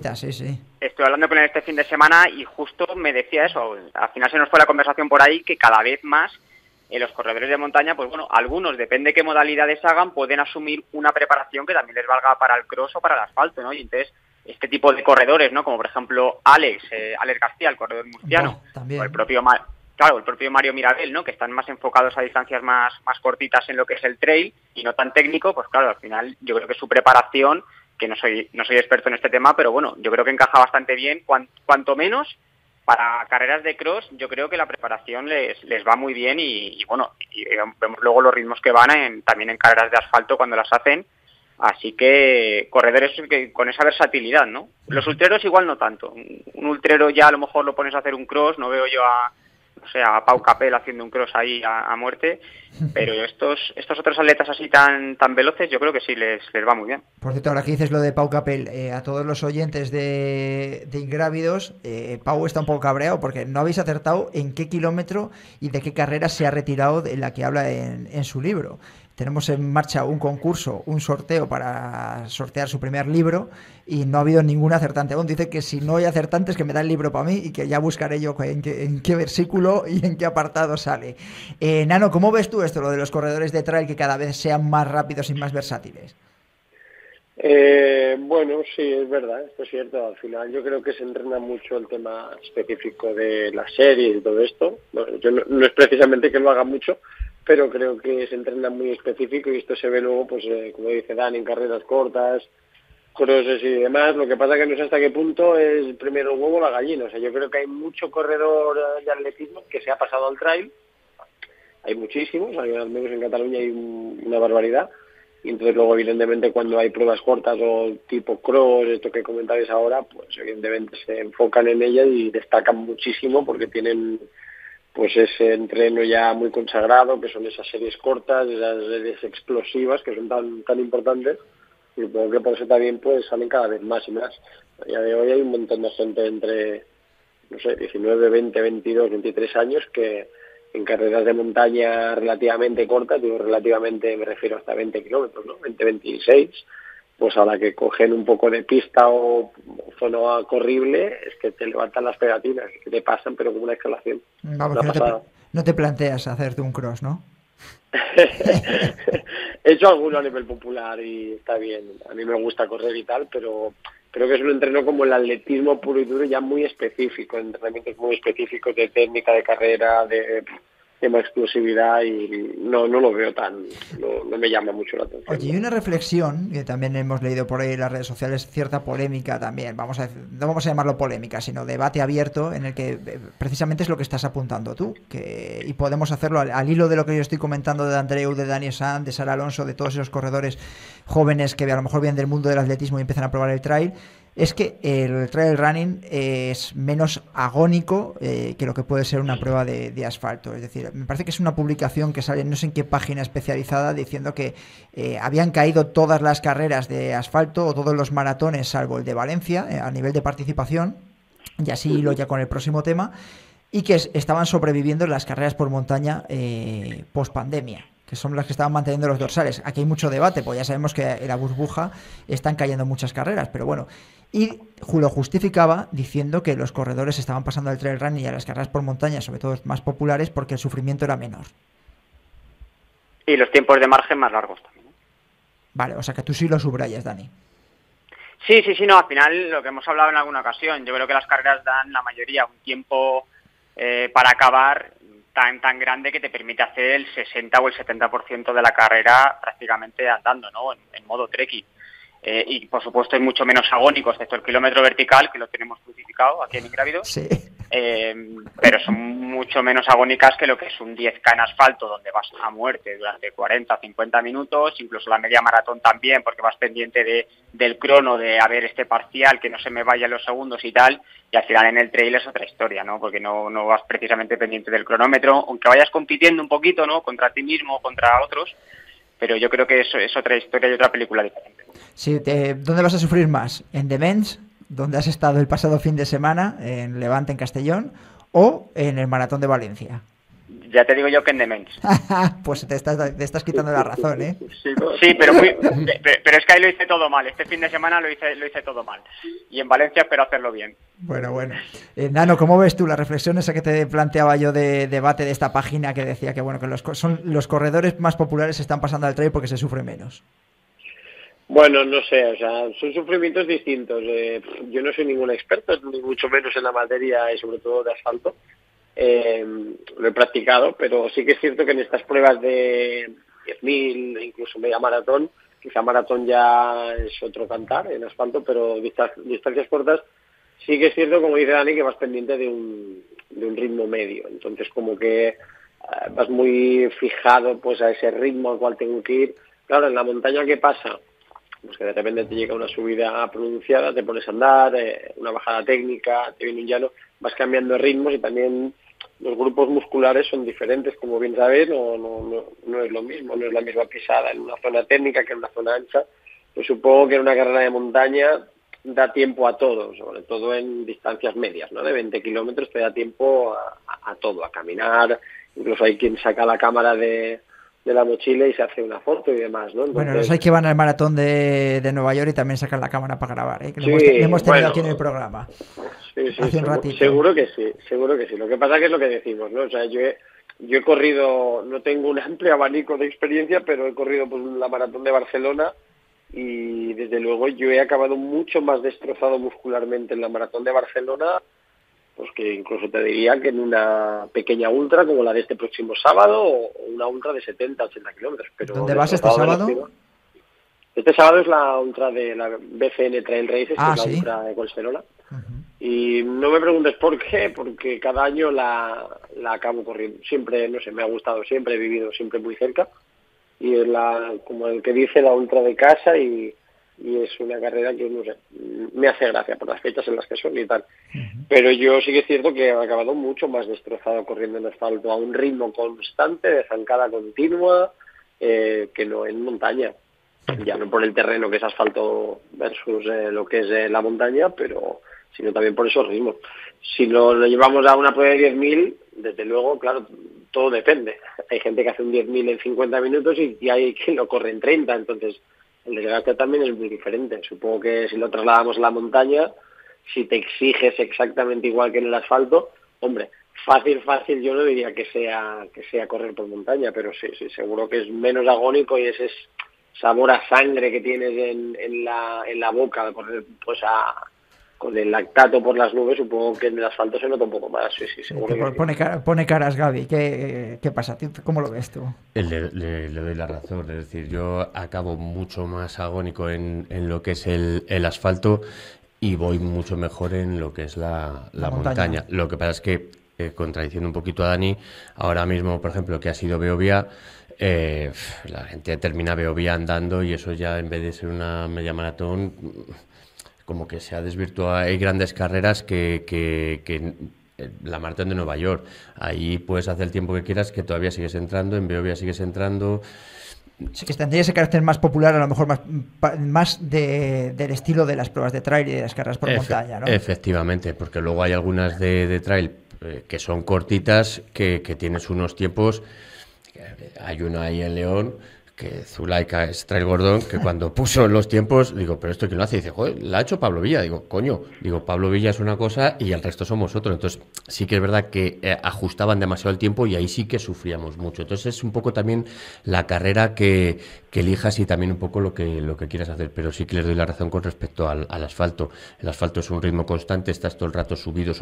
Estuve hablando con él este fin de semana y justo me decía eso. Al final se nos fue la conversación por ahí que cada vez más los corredores de montaña, pues bueno, algunos, depende de qué modalidades hagan, pueden asumir una preparación que también les valga para el cross o para el asfalto, ¿no? Y entonces, este tipo de corredores, ¿no? Como por ejemplo Alex García, el corredor murciano, o el propio Mario Mirabel, ¿no? Que están más enfocados a distancias más cortitas en lo que es el trail y no tan técnico, pues claro, al final yo creo que su preparación, que no soy experto en este tema, pero bueno, yo creo que encaja bastante bien, cuanto menos para carreras de cross, yo creo que la preparación les va muy bien y bueno, y vemos luego los ritmos que van también en carreras de asfalto cuando las hacen, así que corredores con esa versatilidad, ¿no? Los ultreros igual no tanto, un ultrero ya a lo mejor lo pones a hacer un cross, no veo yo a Pau Capel haciendo un cross ahí a muerte, pero estos otros atletas así tan veloces, yo creo que sí les va muy bien. Por cierto, ahora que dices lo de Pau Capel, a todos los oyentes de Ingrávidos, Pau está un poco cabreado porque no habéis acertado en qué kilómetro y de qué carrera se ha retirado de la que habla en su libro. Tenemos en marcha un concurso, un sorteo para sortear su primer libro y no ha habido ningún acertante aún. Dice que si no hay acertantes que me da el libro para mí y que ya buscaré yo en qué versículo y en qué apartado sale. Nano, ¿cómo ves tú esto, lo de los corredores de trail que cada vez sean más rápidos y más versátiles? Bueno, sí, es verdad, esto es cierto. Al final yo creo que se entrena mucho el tema específico de las series y todo esto. Bueno, yo no es precisamente que lo haga mucho, pero creo que se entrena muy específico y esto se ve luego, pues como dice Dani, en carreras cortas, crosses y demás. Lo que pasa que no sé hasta qué punto es primero el huevo o la gallina. O sea, yo creo que hay mucho corredor de atletismo que se ha pasado al trail. Hay muchísimos, al menos en Cataluña hay una barbaridad. Y entonces luego, evidentemente, cuando hay pruebas cortas o tipo cross, esto que comentabais ahora, pues evidentemente se enfocan en ellas y destacan muchísimo porque tienen pues ese entreno ya muy consagrado, que son esas series cortas, esas series explosivas que son tan importantes. Y supongo que por eso también pues salen cada vez más y más. A día de hoy hay un montón de gente entre, no sé, 19, 20, 22, 23 años que en carreras de montaña relativamente cortas, digo relativamente, me refiero hasta 20 kilómetros, ¿no? 20, 26, pues a la que cogen un poco de pista o zona corrible, es que te levantan las pegatinas, que te pasan, pero como una escalación. Vamos, que no te planteas hacerte un cross, ¿no? He hecho alguno a nivel popular y está bien. A mí me gusta correr y tal, pero creo que es un entreno como el atletismo puro y duro, ya muy específico, entrenamientos muy específicos de técnica, de carrera, de más explosividad, y no lo veo no me llama mucho la atención. Oye, y una reflexión que también hemos leído por ahí en las redes sociales, cierta polémica también, no vamos a llamarlo polémica, sino debate abierto, en el que precisamente es lo que estás apuntando tú, y podemos hacerlo al hilo de lo que yo estoy comentando de Andreu, de Dani Sanz, de Sara Alonso, de todos esos corredores jóvenes que a lo mejor vienen del mundo del atletismo y empiezan a probar el trail. Es que el trail running es menos agónico que lo que puede ser una prueba de asfalto. Es decir, me parece que es una publicación que sale no sé en qué página especializada diciendo que habían caído todas las carreras de asfalto o todos los maratones salvo el de Valencia a nivel de participación, y así hilo ya con el próximo tema, y que estaban sobreviviendo en las carreras por montaña post pandemia, que son las que estaban manteniendo los dorsales. Aquí hay mucho debate, pues ya sabemos que en la burbuja están cayendo muchas carreras, pero bueno. Y lo justificaba diciendo que los corredores estaban pasando al trail running y a las carreras por montaña, sobre todo más populares, porque el sufrimiento era menor. Y los tiempos de margen más largos también, ¿no? Vale, o sea que tú sí lo subrayas, Dani. Sí, no, al final lo que hemos hablado en alguna ocasión, yo creo que las carreras dan la mayoría un tiempo para acabar tan grande que te permite hacer el 60 o el 70% de la carrera prácticamente andando, ¿no? En modo trekking. Y por supuesto es mucho menos agónico, excepto el kilómetro vertical, que lo tenemos crucificado aquí en Ingrávidos, sí. Pero son mucho menos agónicas que lo que es un 10K en asfalto, donde vas a muerte durante 40 o 50 minutos, incluso la media maratón también, porque vas pendiente del crono, de a ver este parcial, que no se me vayan los segundos y tal, y al final en el trail es otra historia, ¿no? Porque no vas precisamente pendiente del cronómetro, aunque vayas compitiendo un poquito, ¿no? Contra ti mismo o contra otros, pero yo creo que eso es otra historia y otra película diferente. Sí, ¿dónde vas a sufrir más? ¿En Demens, donde has estado el pasado fin de semana, en Levante, en Castellón, o en el Maratón de Valencia? Ya te digo yo que en Demens. Pues te estás quitando la razón, ¿eh? Sí, pero es que ahí lo hice todo mal. Este fin de semana lo hice todo mal. Y en Valencia espero hacerlo bien. Bueno. Nano, ¿cómo ves tú la reflexión esa que te planteaba yo de debate de esta página que decía que bueno que los corredores más populares están pasando al trail porque se sufre menos? Bueno, no sé, o sea, son sufrimientos distintos. Yo no soy ningún experto, ni mucho menos en la materia y sobre todo de asfalto. Lo he practicado, pero sí que es cierto que en estas pruebas de 10.000, incluso media maratón, quizá maratón ya es otro cantar en asfalto, pero distancias cortas, sí que es cierto, como dice Dani, que vas pendiente de un ritmo medio. Entonces, como que vas muy fijado pues a ese ritmo al cual tengo que ir. Claro, en la montaña, ¿qué pasa? Pues que de repente te llega una subida pronunciada, te pones a andar, una bajada técnica, te viene un llano, vas cambiando ritmos y también los grupos musculares son diferentes, como bien sabéis, no es lo mismo, no es la misma pisada en una zona técnica que en una zona ancha. Pues supongo que en una carrera de montaña da tiempo a todo, sobre todo en distancias medias, ¿no? De 20 kilómetros te da tiempo a todo, a caminar, incluso hay quien saca la cámara de la mochila y se hace una foto y demás, ¿no? Entonces, bueno, los hay que van al maratón de Nueva York y también sacan la cámara para grabar, ¿eh? Que sí, lo hemos tenido aquí en el programa. Sí, seguro que sí. Lo que pasa que es lo que decimos, ¿no? O sea, yo he corrido, no tengo un amplio abanico de experiencia, pero he corrido pues la maratón de Barcelona y desde luego yo he acabado mucho más destrozado muscularmente en la maratón de Barcelona, pues que incluso te diría que en una pequeña ultra como la de este próximo sábado o una ultra de 70-80 kilómetros. ¿Dónde vas este sábado? Este sábado es la ultra de la BCN Trail Races, que es la ¿sí? ultra de Collserola. Y no me preguntes por qué, porque cada año la acabo corriendo. Siempre, no sé, me ha gustado siempre, he vivido siempre muy cerca. Y es como el que dice, la ultra de casa y es una carrera que, no sé, me hace gracia por las fechas en las que son y tal. Pero yo sí que es cierto que he acabado mucho más destrozado corriendo en asfalto a un ritmo constante, de zancada continua, que no en montaña. Ya no por el terreno que es asfalto versus lo que es la montaña, pero sino también por esos ritmos. Si lo llevamos a una prueba de 10.000, desde luego, claro, todo depende. Hay gente que hace un 10.000 en 50 minutos y hay quien lo corre en 30, entonces el desgaste también es muy diferente. Supongo que si lo trasladamos a la montaña, si te exiges exactamente igual que en el asfalto, hombre, fácil yo no diría que sea correr por montaña, pero sí, seguro que es menos agónico y ese sabor a sangre que tienes en la boca de correr pues con el lactato por las nubes, supongo que en el asfalto se nota un poco más, sí, seguro que pone caras, Gaby. ¿Qué pasa? ¿Cómo lo ves tú? Le doy la razón, es decir, yo acabo mucho más agónico en lo que es el asfalto y voy mucho mejor en lo que es la montaña. Lo que pasa es que, contradiciendo un poquito a Dani, ahora mismo, por ejemplo, que ha sido Beovia, la gente termina Beovia andando y eso ya, en vez de ser una media maratón, como que se ha desvirtuado. Hay grandes carreras que la maratón de Nueva York, ahí puedes hacer el tiempo que quieras, que todavía sigues entrando, en Beovia sigues entrando. Sí, que tendría ese carácter más popular, a lo mejor más del estilo de las pruebas de trail y de las carreras por montaña, ¿no? Efectivamente, porque luego hay algunas de trail que son cortitas, que tienes unos tiempos. Hay una ahí en León, que Zulaika es Trail Gordón, que cuando puso los tiempos, digo, ¿pero esto quién lo hace? Y dice, joder, la ha hecho Pablo Villa. Digo, coño, Pablo Villa es una cosa y el resto somos otros. Entonces, sí que es verdad que ajustaban demasiado el tiempo y ahí sí que sufríamos mucho. Entonces, es un poco también la carrera que elijas y también un poco lo que quieras hacer. Pero sí que les doy la razón con respecto al asfalto. El asfalto es un ritmo constante, estás todo el rato subido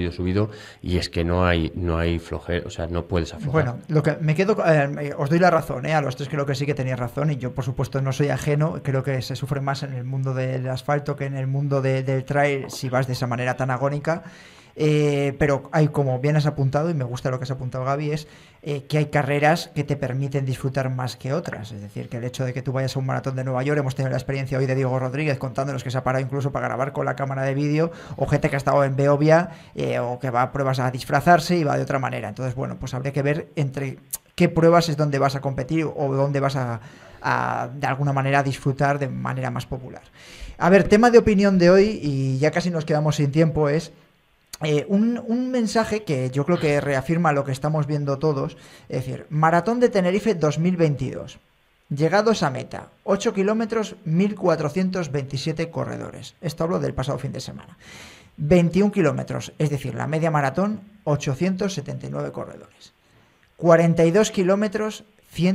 y es que no hay flojera, o sea, no puedes aflojar. Bueno, lo que me quedo, os doy la razón, a los tres creo que sí que tenéis razón y yo por supuesto no soy ajeno, creo que se sufre más en el mundo del asfalto que en el mundo del trail si vas de esa manera tan agónica, pero hay, como bien has apuntado, y me gusta lo que has apuntado, Gaby, es que hay carreras que te permiten disfrutar más que otras, es decir, que el hecho de que tú vayas a un maratón de Nueva York, hemos tenido la experiencia hoy de Diego Rodríguez contándonos que se ha parado incluso para grabar con la cámara de vídeo, o gente que ha estado en Beovia o que va a pruebas a disfrazarse y va de otra manera. Entonces, bueno, pues habría que ver entre qué pruebas es donde vas a competir o dónde vas a de alguna manera disfrutar de manera más popular. A ver, tema de opinión de hoy, y ya casi nos quedamos sin tiempo, es un mensaje que yo creo que reafirma lo que estamos viendo todos, es decir, Maratón de Tenerife 2022, llegados a meta, 8 kilómetros, 1.427 corredores, esto hablo del pasado fin de semana, 21 kilómetros, es decir, la media maratón, 879 corredores, 42 kilómetros,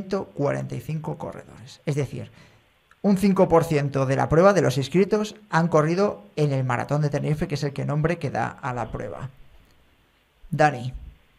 145 corredores. Es decir, un 5% de la prueba de los inscritos han corrido en el Maratón de Tenerife, que es el nombre que da a la prueba. Dani.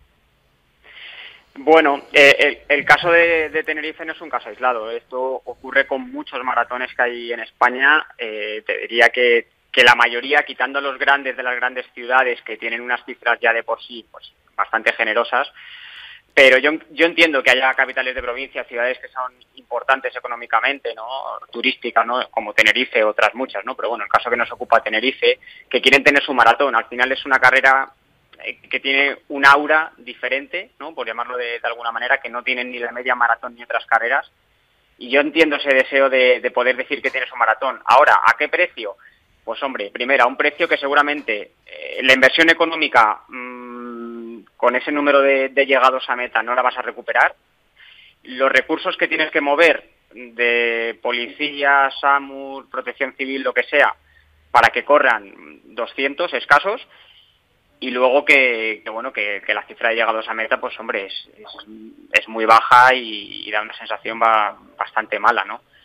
Bueno, el caso de Tenerife no es un caso aislado. Esto ocurre con muchos maratones que hay en España. Te diría que la mayoría, quitando los grandes de las grandes ciudades, que tienen unas cifras ya de por sí pues bastante generosas, pero yo entiendo que haya capitales de provincia, ciudades que son importantes económicamente, ¿no? Turísticas, ¿no? Como Tenerife, otras muchas, ¿no? Pero bueno, el caso que nos ocupa Tenerife, que quieren tener su maratón. Al final es una carrera que tiene un aura diferente, ¿no? Por llamarlo de alguna manera, que no tienen ni la media maratón ni otras carreras. Y yo entiendo ese deseo de poder decir que tienes un maratón. Ahora, ¿a qué precio? Pues hombre, primero, a un precio que seguramente la inversión económica con ese número de llegados a meta no la vas a recuperar. Los recursos que tienes que mover de policía, SAMUR, protección civil, lo que sea, para que corran 200 escasos, y luego que la cifra de llegados a meta, pues hombre, es muy baja y da una sensación bastante mala, ¿no?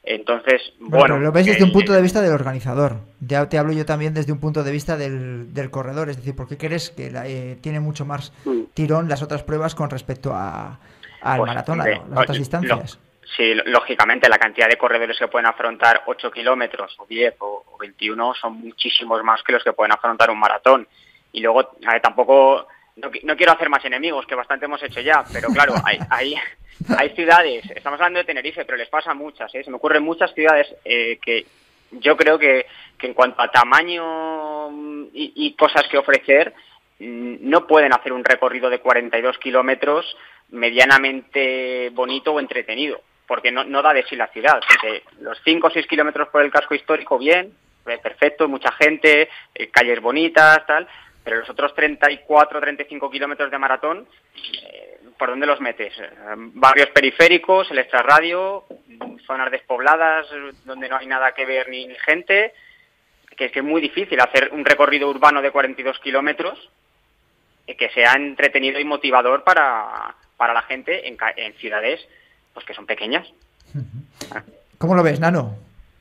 Entonces, bueno, lo ves desde un punto de vista del organizador. Ya te hablo yo también desde un punto de vista del corredor. Es decir, ¿por qué crees que tiene mucho más tirón las otras pruebas con respecto al maratón, a las otras distancias? Sí, lógicamente, la cantidad de corredores que pueden afrontar 8 kilómetros, o 10, o 21, son muchísimos más que los que pueden afrontar un maratón. Y luego, tampoco... No quiero hacer más enemigos, que bastante hemos hecho ya, pero claro, hay ciudades, estamos hablando de Tenerife, pero les pasa a muchas, se me ocurren muchas ciudades que yo creo que en cuanto a tamaño y cosas que ofrecer, no pueden hacer un recorrido de 42 kilómetros medianamente bonito o entretenido, porque no da de sí la ciudad, porque los 5 o 6 kilómetros por el casco histórico, bien, perfecto, mucha gente, calles bonitas, tal... Pero los otros 34, 35 kilómetros de maratón, ¿por dónde los metes? Barrios periféricos, el extrarradio, zonas despobladas donde no hay nada que ver ni gente, que es muy difícil hacer un recorrido urbano de 42 kilómetros que sea entretenido y motivador para la gente en ciudades pues que son pequeñas. ¿Cómo lo ves, Nano?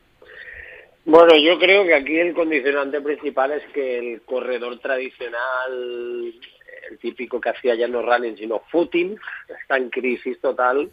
Bueno, yo creo que aquí el condicionante principal es que el corredor tradicional, el típico que hacía ya no running sino footing, está en crisis total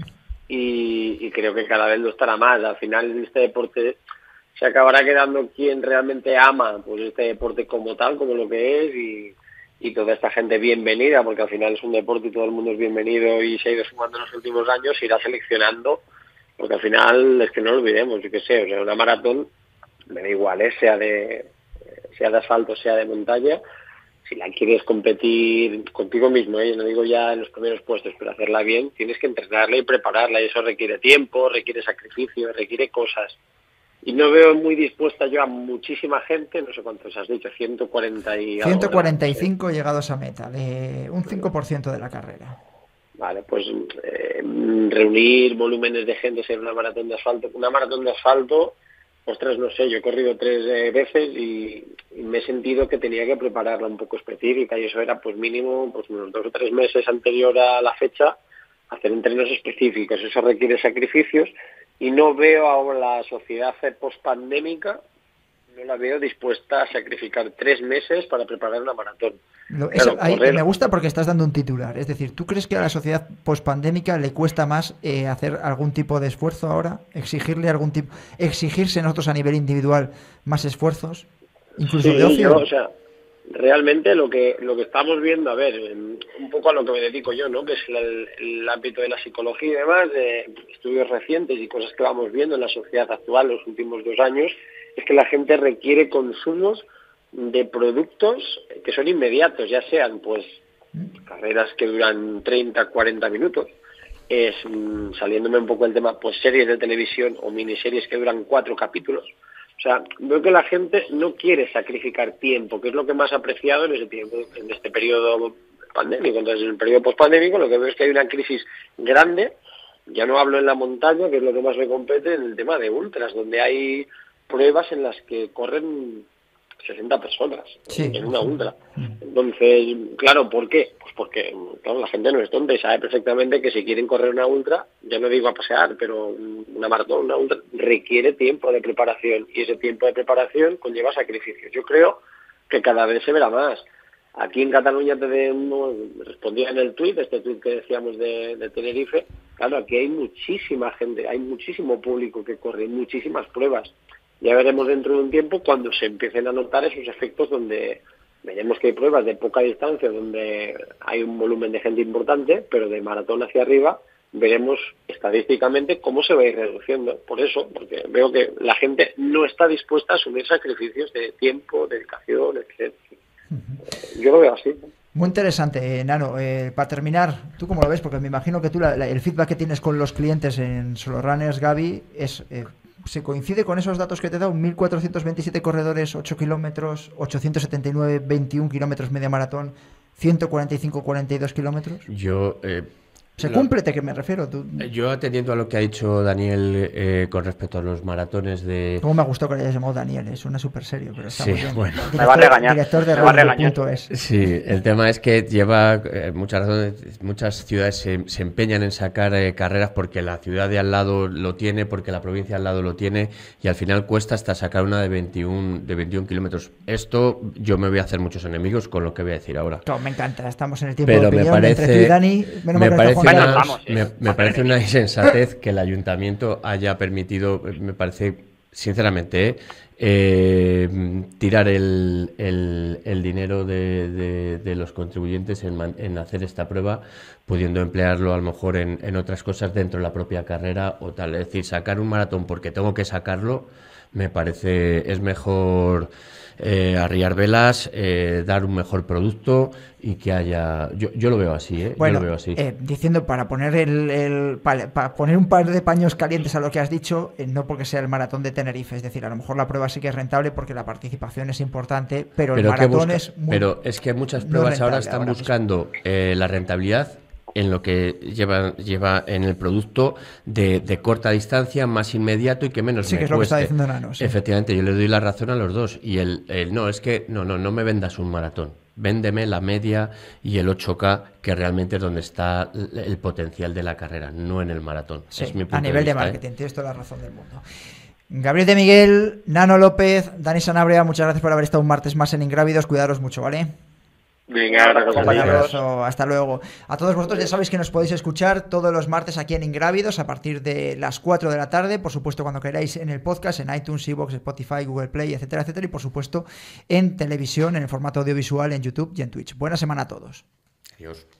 y creo que cada vez lo estará más. Al final en este deporte se acabará quedando quien realmente ama pues este deporte como tal, como lo que es y toda esta gente bienvenida, porque al final es un deporte y todo el mundo es bienvenido y se ha ido sumando en los últimos años, irá seleccionando, porque al final es que no lo olvidemos, yo qué sé, o sea, una maratón me da igual, sea de asfalto, sea de montaña, si la quieres competir contigo mismo, no digo ya en los primeros puestos, pero hacerla bien, tienes que entrenarla y prepararla, y eso requiere tiempo, requiere sacrificio, requiere cosas. Y no veo muy dispuesta yo a muchísima gente, no sé cuántos has dicho, 140 y 145 ahora, llegados a meta, de un 5% de la carrera. Vale, pues reunir volúmenes de gente en una maratón de asfalto. Una maratón de asfalto, ostras, no sé, yo he corrido 3 veces y me he sentido que tenía que prepararla un poco específica y eso era pues mínimo pues unos 2 o 3 meses anterior a la fecha hacer entrenos específicos. Eso requiere sacrificios y no veo ahora la sociedad post-pandémica, no la veo dispuesta a sacrificar 3 meses para preparar una maratón. Me gusta porque estás dando un titular. Es decir, ¿tú crees que a la sociedad pospandémica le cuesta más hacer algún tipo de esfuerzo ahora? ¿Exigirse nosotros a nivel individual más esfuerzos? Incluso de ocio. O sea, realmente lo que estamos viendo, a ver, un poco a lo que me dedico yo, ¿no? Que es el ámbito de la psicología y demás, de estudios recientes y cosas que vamos viendo en la sociedad actual los últimos 2 años, es que la gente requiere consumos de productos que son inmediatos, ya sean pues carreras que duran 30, 40 minutos, saliéndome un poco del tema, pues series de televisión o miniseries que duran 4 capítulos. O sea, veo que la gente no quiere sacrificar tiempo, que es lo que más ha apreciado en ese tiempo, en este periodo pandémico. Entonces, en el periodo pospandémico lo que veo es que hay una crisis grande, ya no hablo en la montaña, que es lo que más me compete, en el tema de ultras, donde hay pruebas en las que corren 60 personas en una ultra. Entonces, claro, ¿por qué? Pues porque, claro, la gente no es tonta y sabe perfectamente que si quieren correr una ultra, ya no digo a pasear, pero una maratón, una ultra, requiere tiempo de preparación y ese tiempo de preparación conlleva sacrificios. Yo creo que cada vez se verá más. Aquí en Cataluña respondía en el este tuit que decíamos de Tenerife, claro, aquí hay muchísima gente, hay muchísimo público que corre, muchísimas pruebas. Ya veremos dentro de un tiempo cuando se empiecen a notar esos efectos donde veremos que hay pruebas de poca distancia, donde hay un volumen de gente importante, pero de maratón hacia arriba veremos estadísticamente cómo se va a ir reduciendo. Por eso, porque veo que la gente no está dispuesta a asumir sacrificios de tiempo, dedicación, etc. Yo lo veo así. Muy interesante, Nano. Para terminar, ¿tú cómo lo ves? Porque me imagino que tú el feedback que tienes con los clientes en Solo Runners, Gaby, es... ¿se coincide con esos datos que te he dado? 1.427 corredores, 8 kilómetros, 879, 21 kilómetros media maratón, 145, 42 kilómetros. Yo Se cumple, que me refiero. Yo, atendiendo a lo que ha dicho Daniel con respecto a los maratones de... Cómo me gustó que le hayas llamado Daniel, es una super serio, pero está muy bien. Bueno. Me va a regañar. Director de Radio.es. Sí, el tema es que lleva muchas ciudades se empeñan en sacar carreras porque la ciudad de al lado lo tiene, porque la provincia al lado lo tiene, y al final cuesta hasta sacar una de 21 kilómetros. Esto yo me voy a hacer muchos enemigos con lo que voy a decir ahora. Me encanta, estamos en el tiempo de opinión entre tú y Dani. Me parece una insensatez que el ayuntamiento haya permitido, me parece, sinceramente, tirar el dinero de los contribuyentes en hacer esta prueba, pudiendo emplearlo a lo mejor en otras cosas dentro de la propia carrera o tal. Es decir, sacar un maratón porque tengo que sacarlo, me parece, es mejor arriar velas, dar un mejor producto y que haya... Yo lo veo así, Bueno, yo lo veo así. Diciendo, para poner para poner un par de paños calientes a lo que has dicho, no porque sea el maratón de Tenerife, es decir, a lo mejor la prueba sí que es rentable porque la participación es importante, pero el maratón es muy... Pero es que muchas pruebas ahora están buscando la rentabilidad en lo que lleva en el producto de corta distancia, más inmediato y que menos me cueste. Sí, que es lo que está diciendo Nano. Sí. Efectivamente, yo le doy la razón a los dos. Y no me vendas un maratón. Véndeme la media y el 8K, que realmente es donde está el potencial de la carrera, no en el maratón. Sí, es mi punto a nivel de marketing, tienes toda la razón del mundo. Gabriel de Miguel, Nano López, Dani Sanabria, muchas gracias por haber estado un martes más en Ingrávidos. Cuidaros mucho, ¿vale? Venga, compañeros, hasta luego. A todos vosotros ya sabéis que nos podéis escuchar todos los martes aquí en Ingrávidos a partir de las 4 de la tarde, por supuesto cuando queráis en el podcast, en iTunes, iVoox, Spotify, Google Play, etcétera, etcétera, y por supuesto en televisión, en el formato audiovisual, en YouTube y en Twitch. Buena semana a todos. Adiós.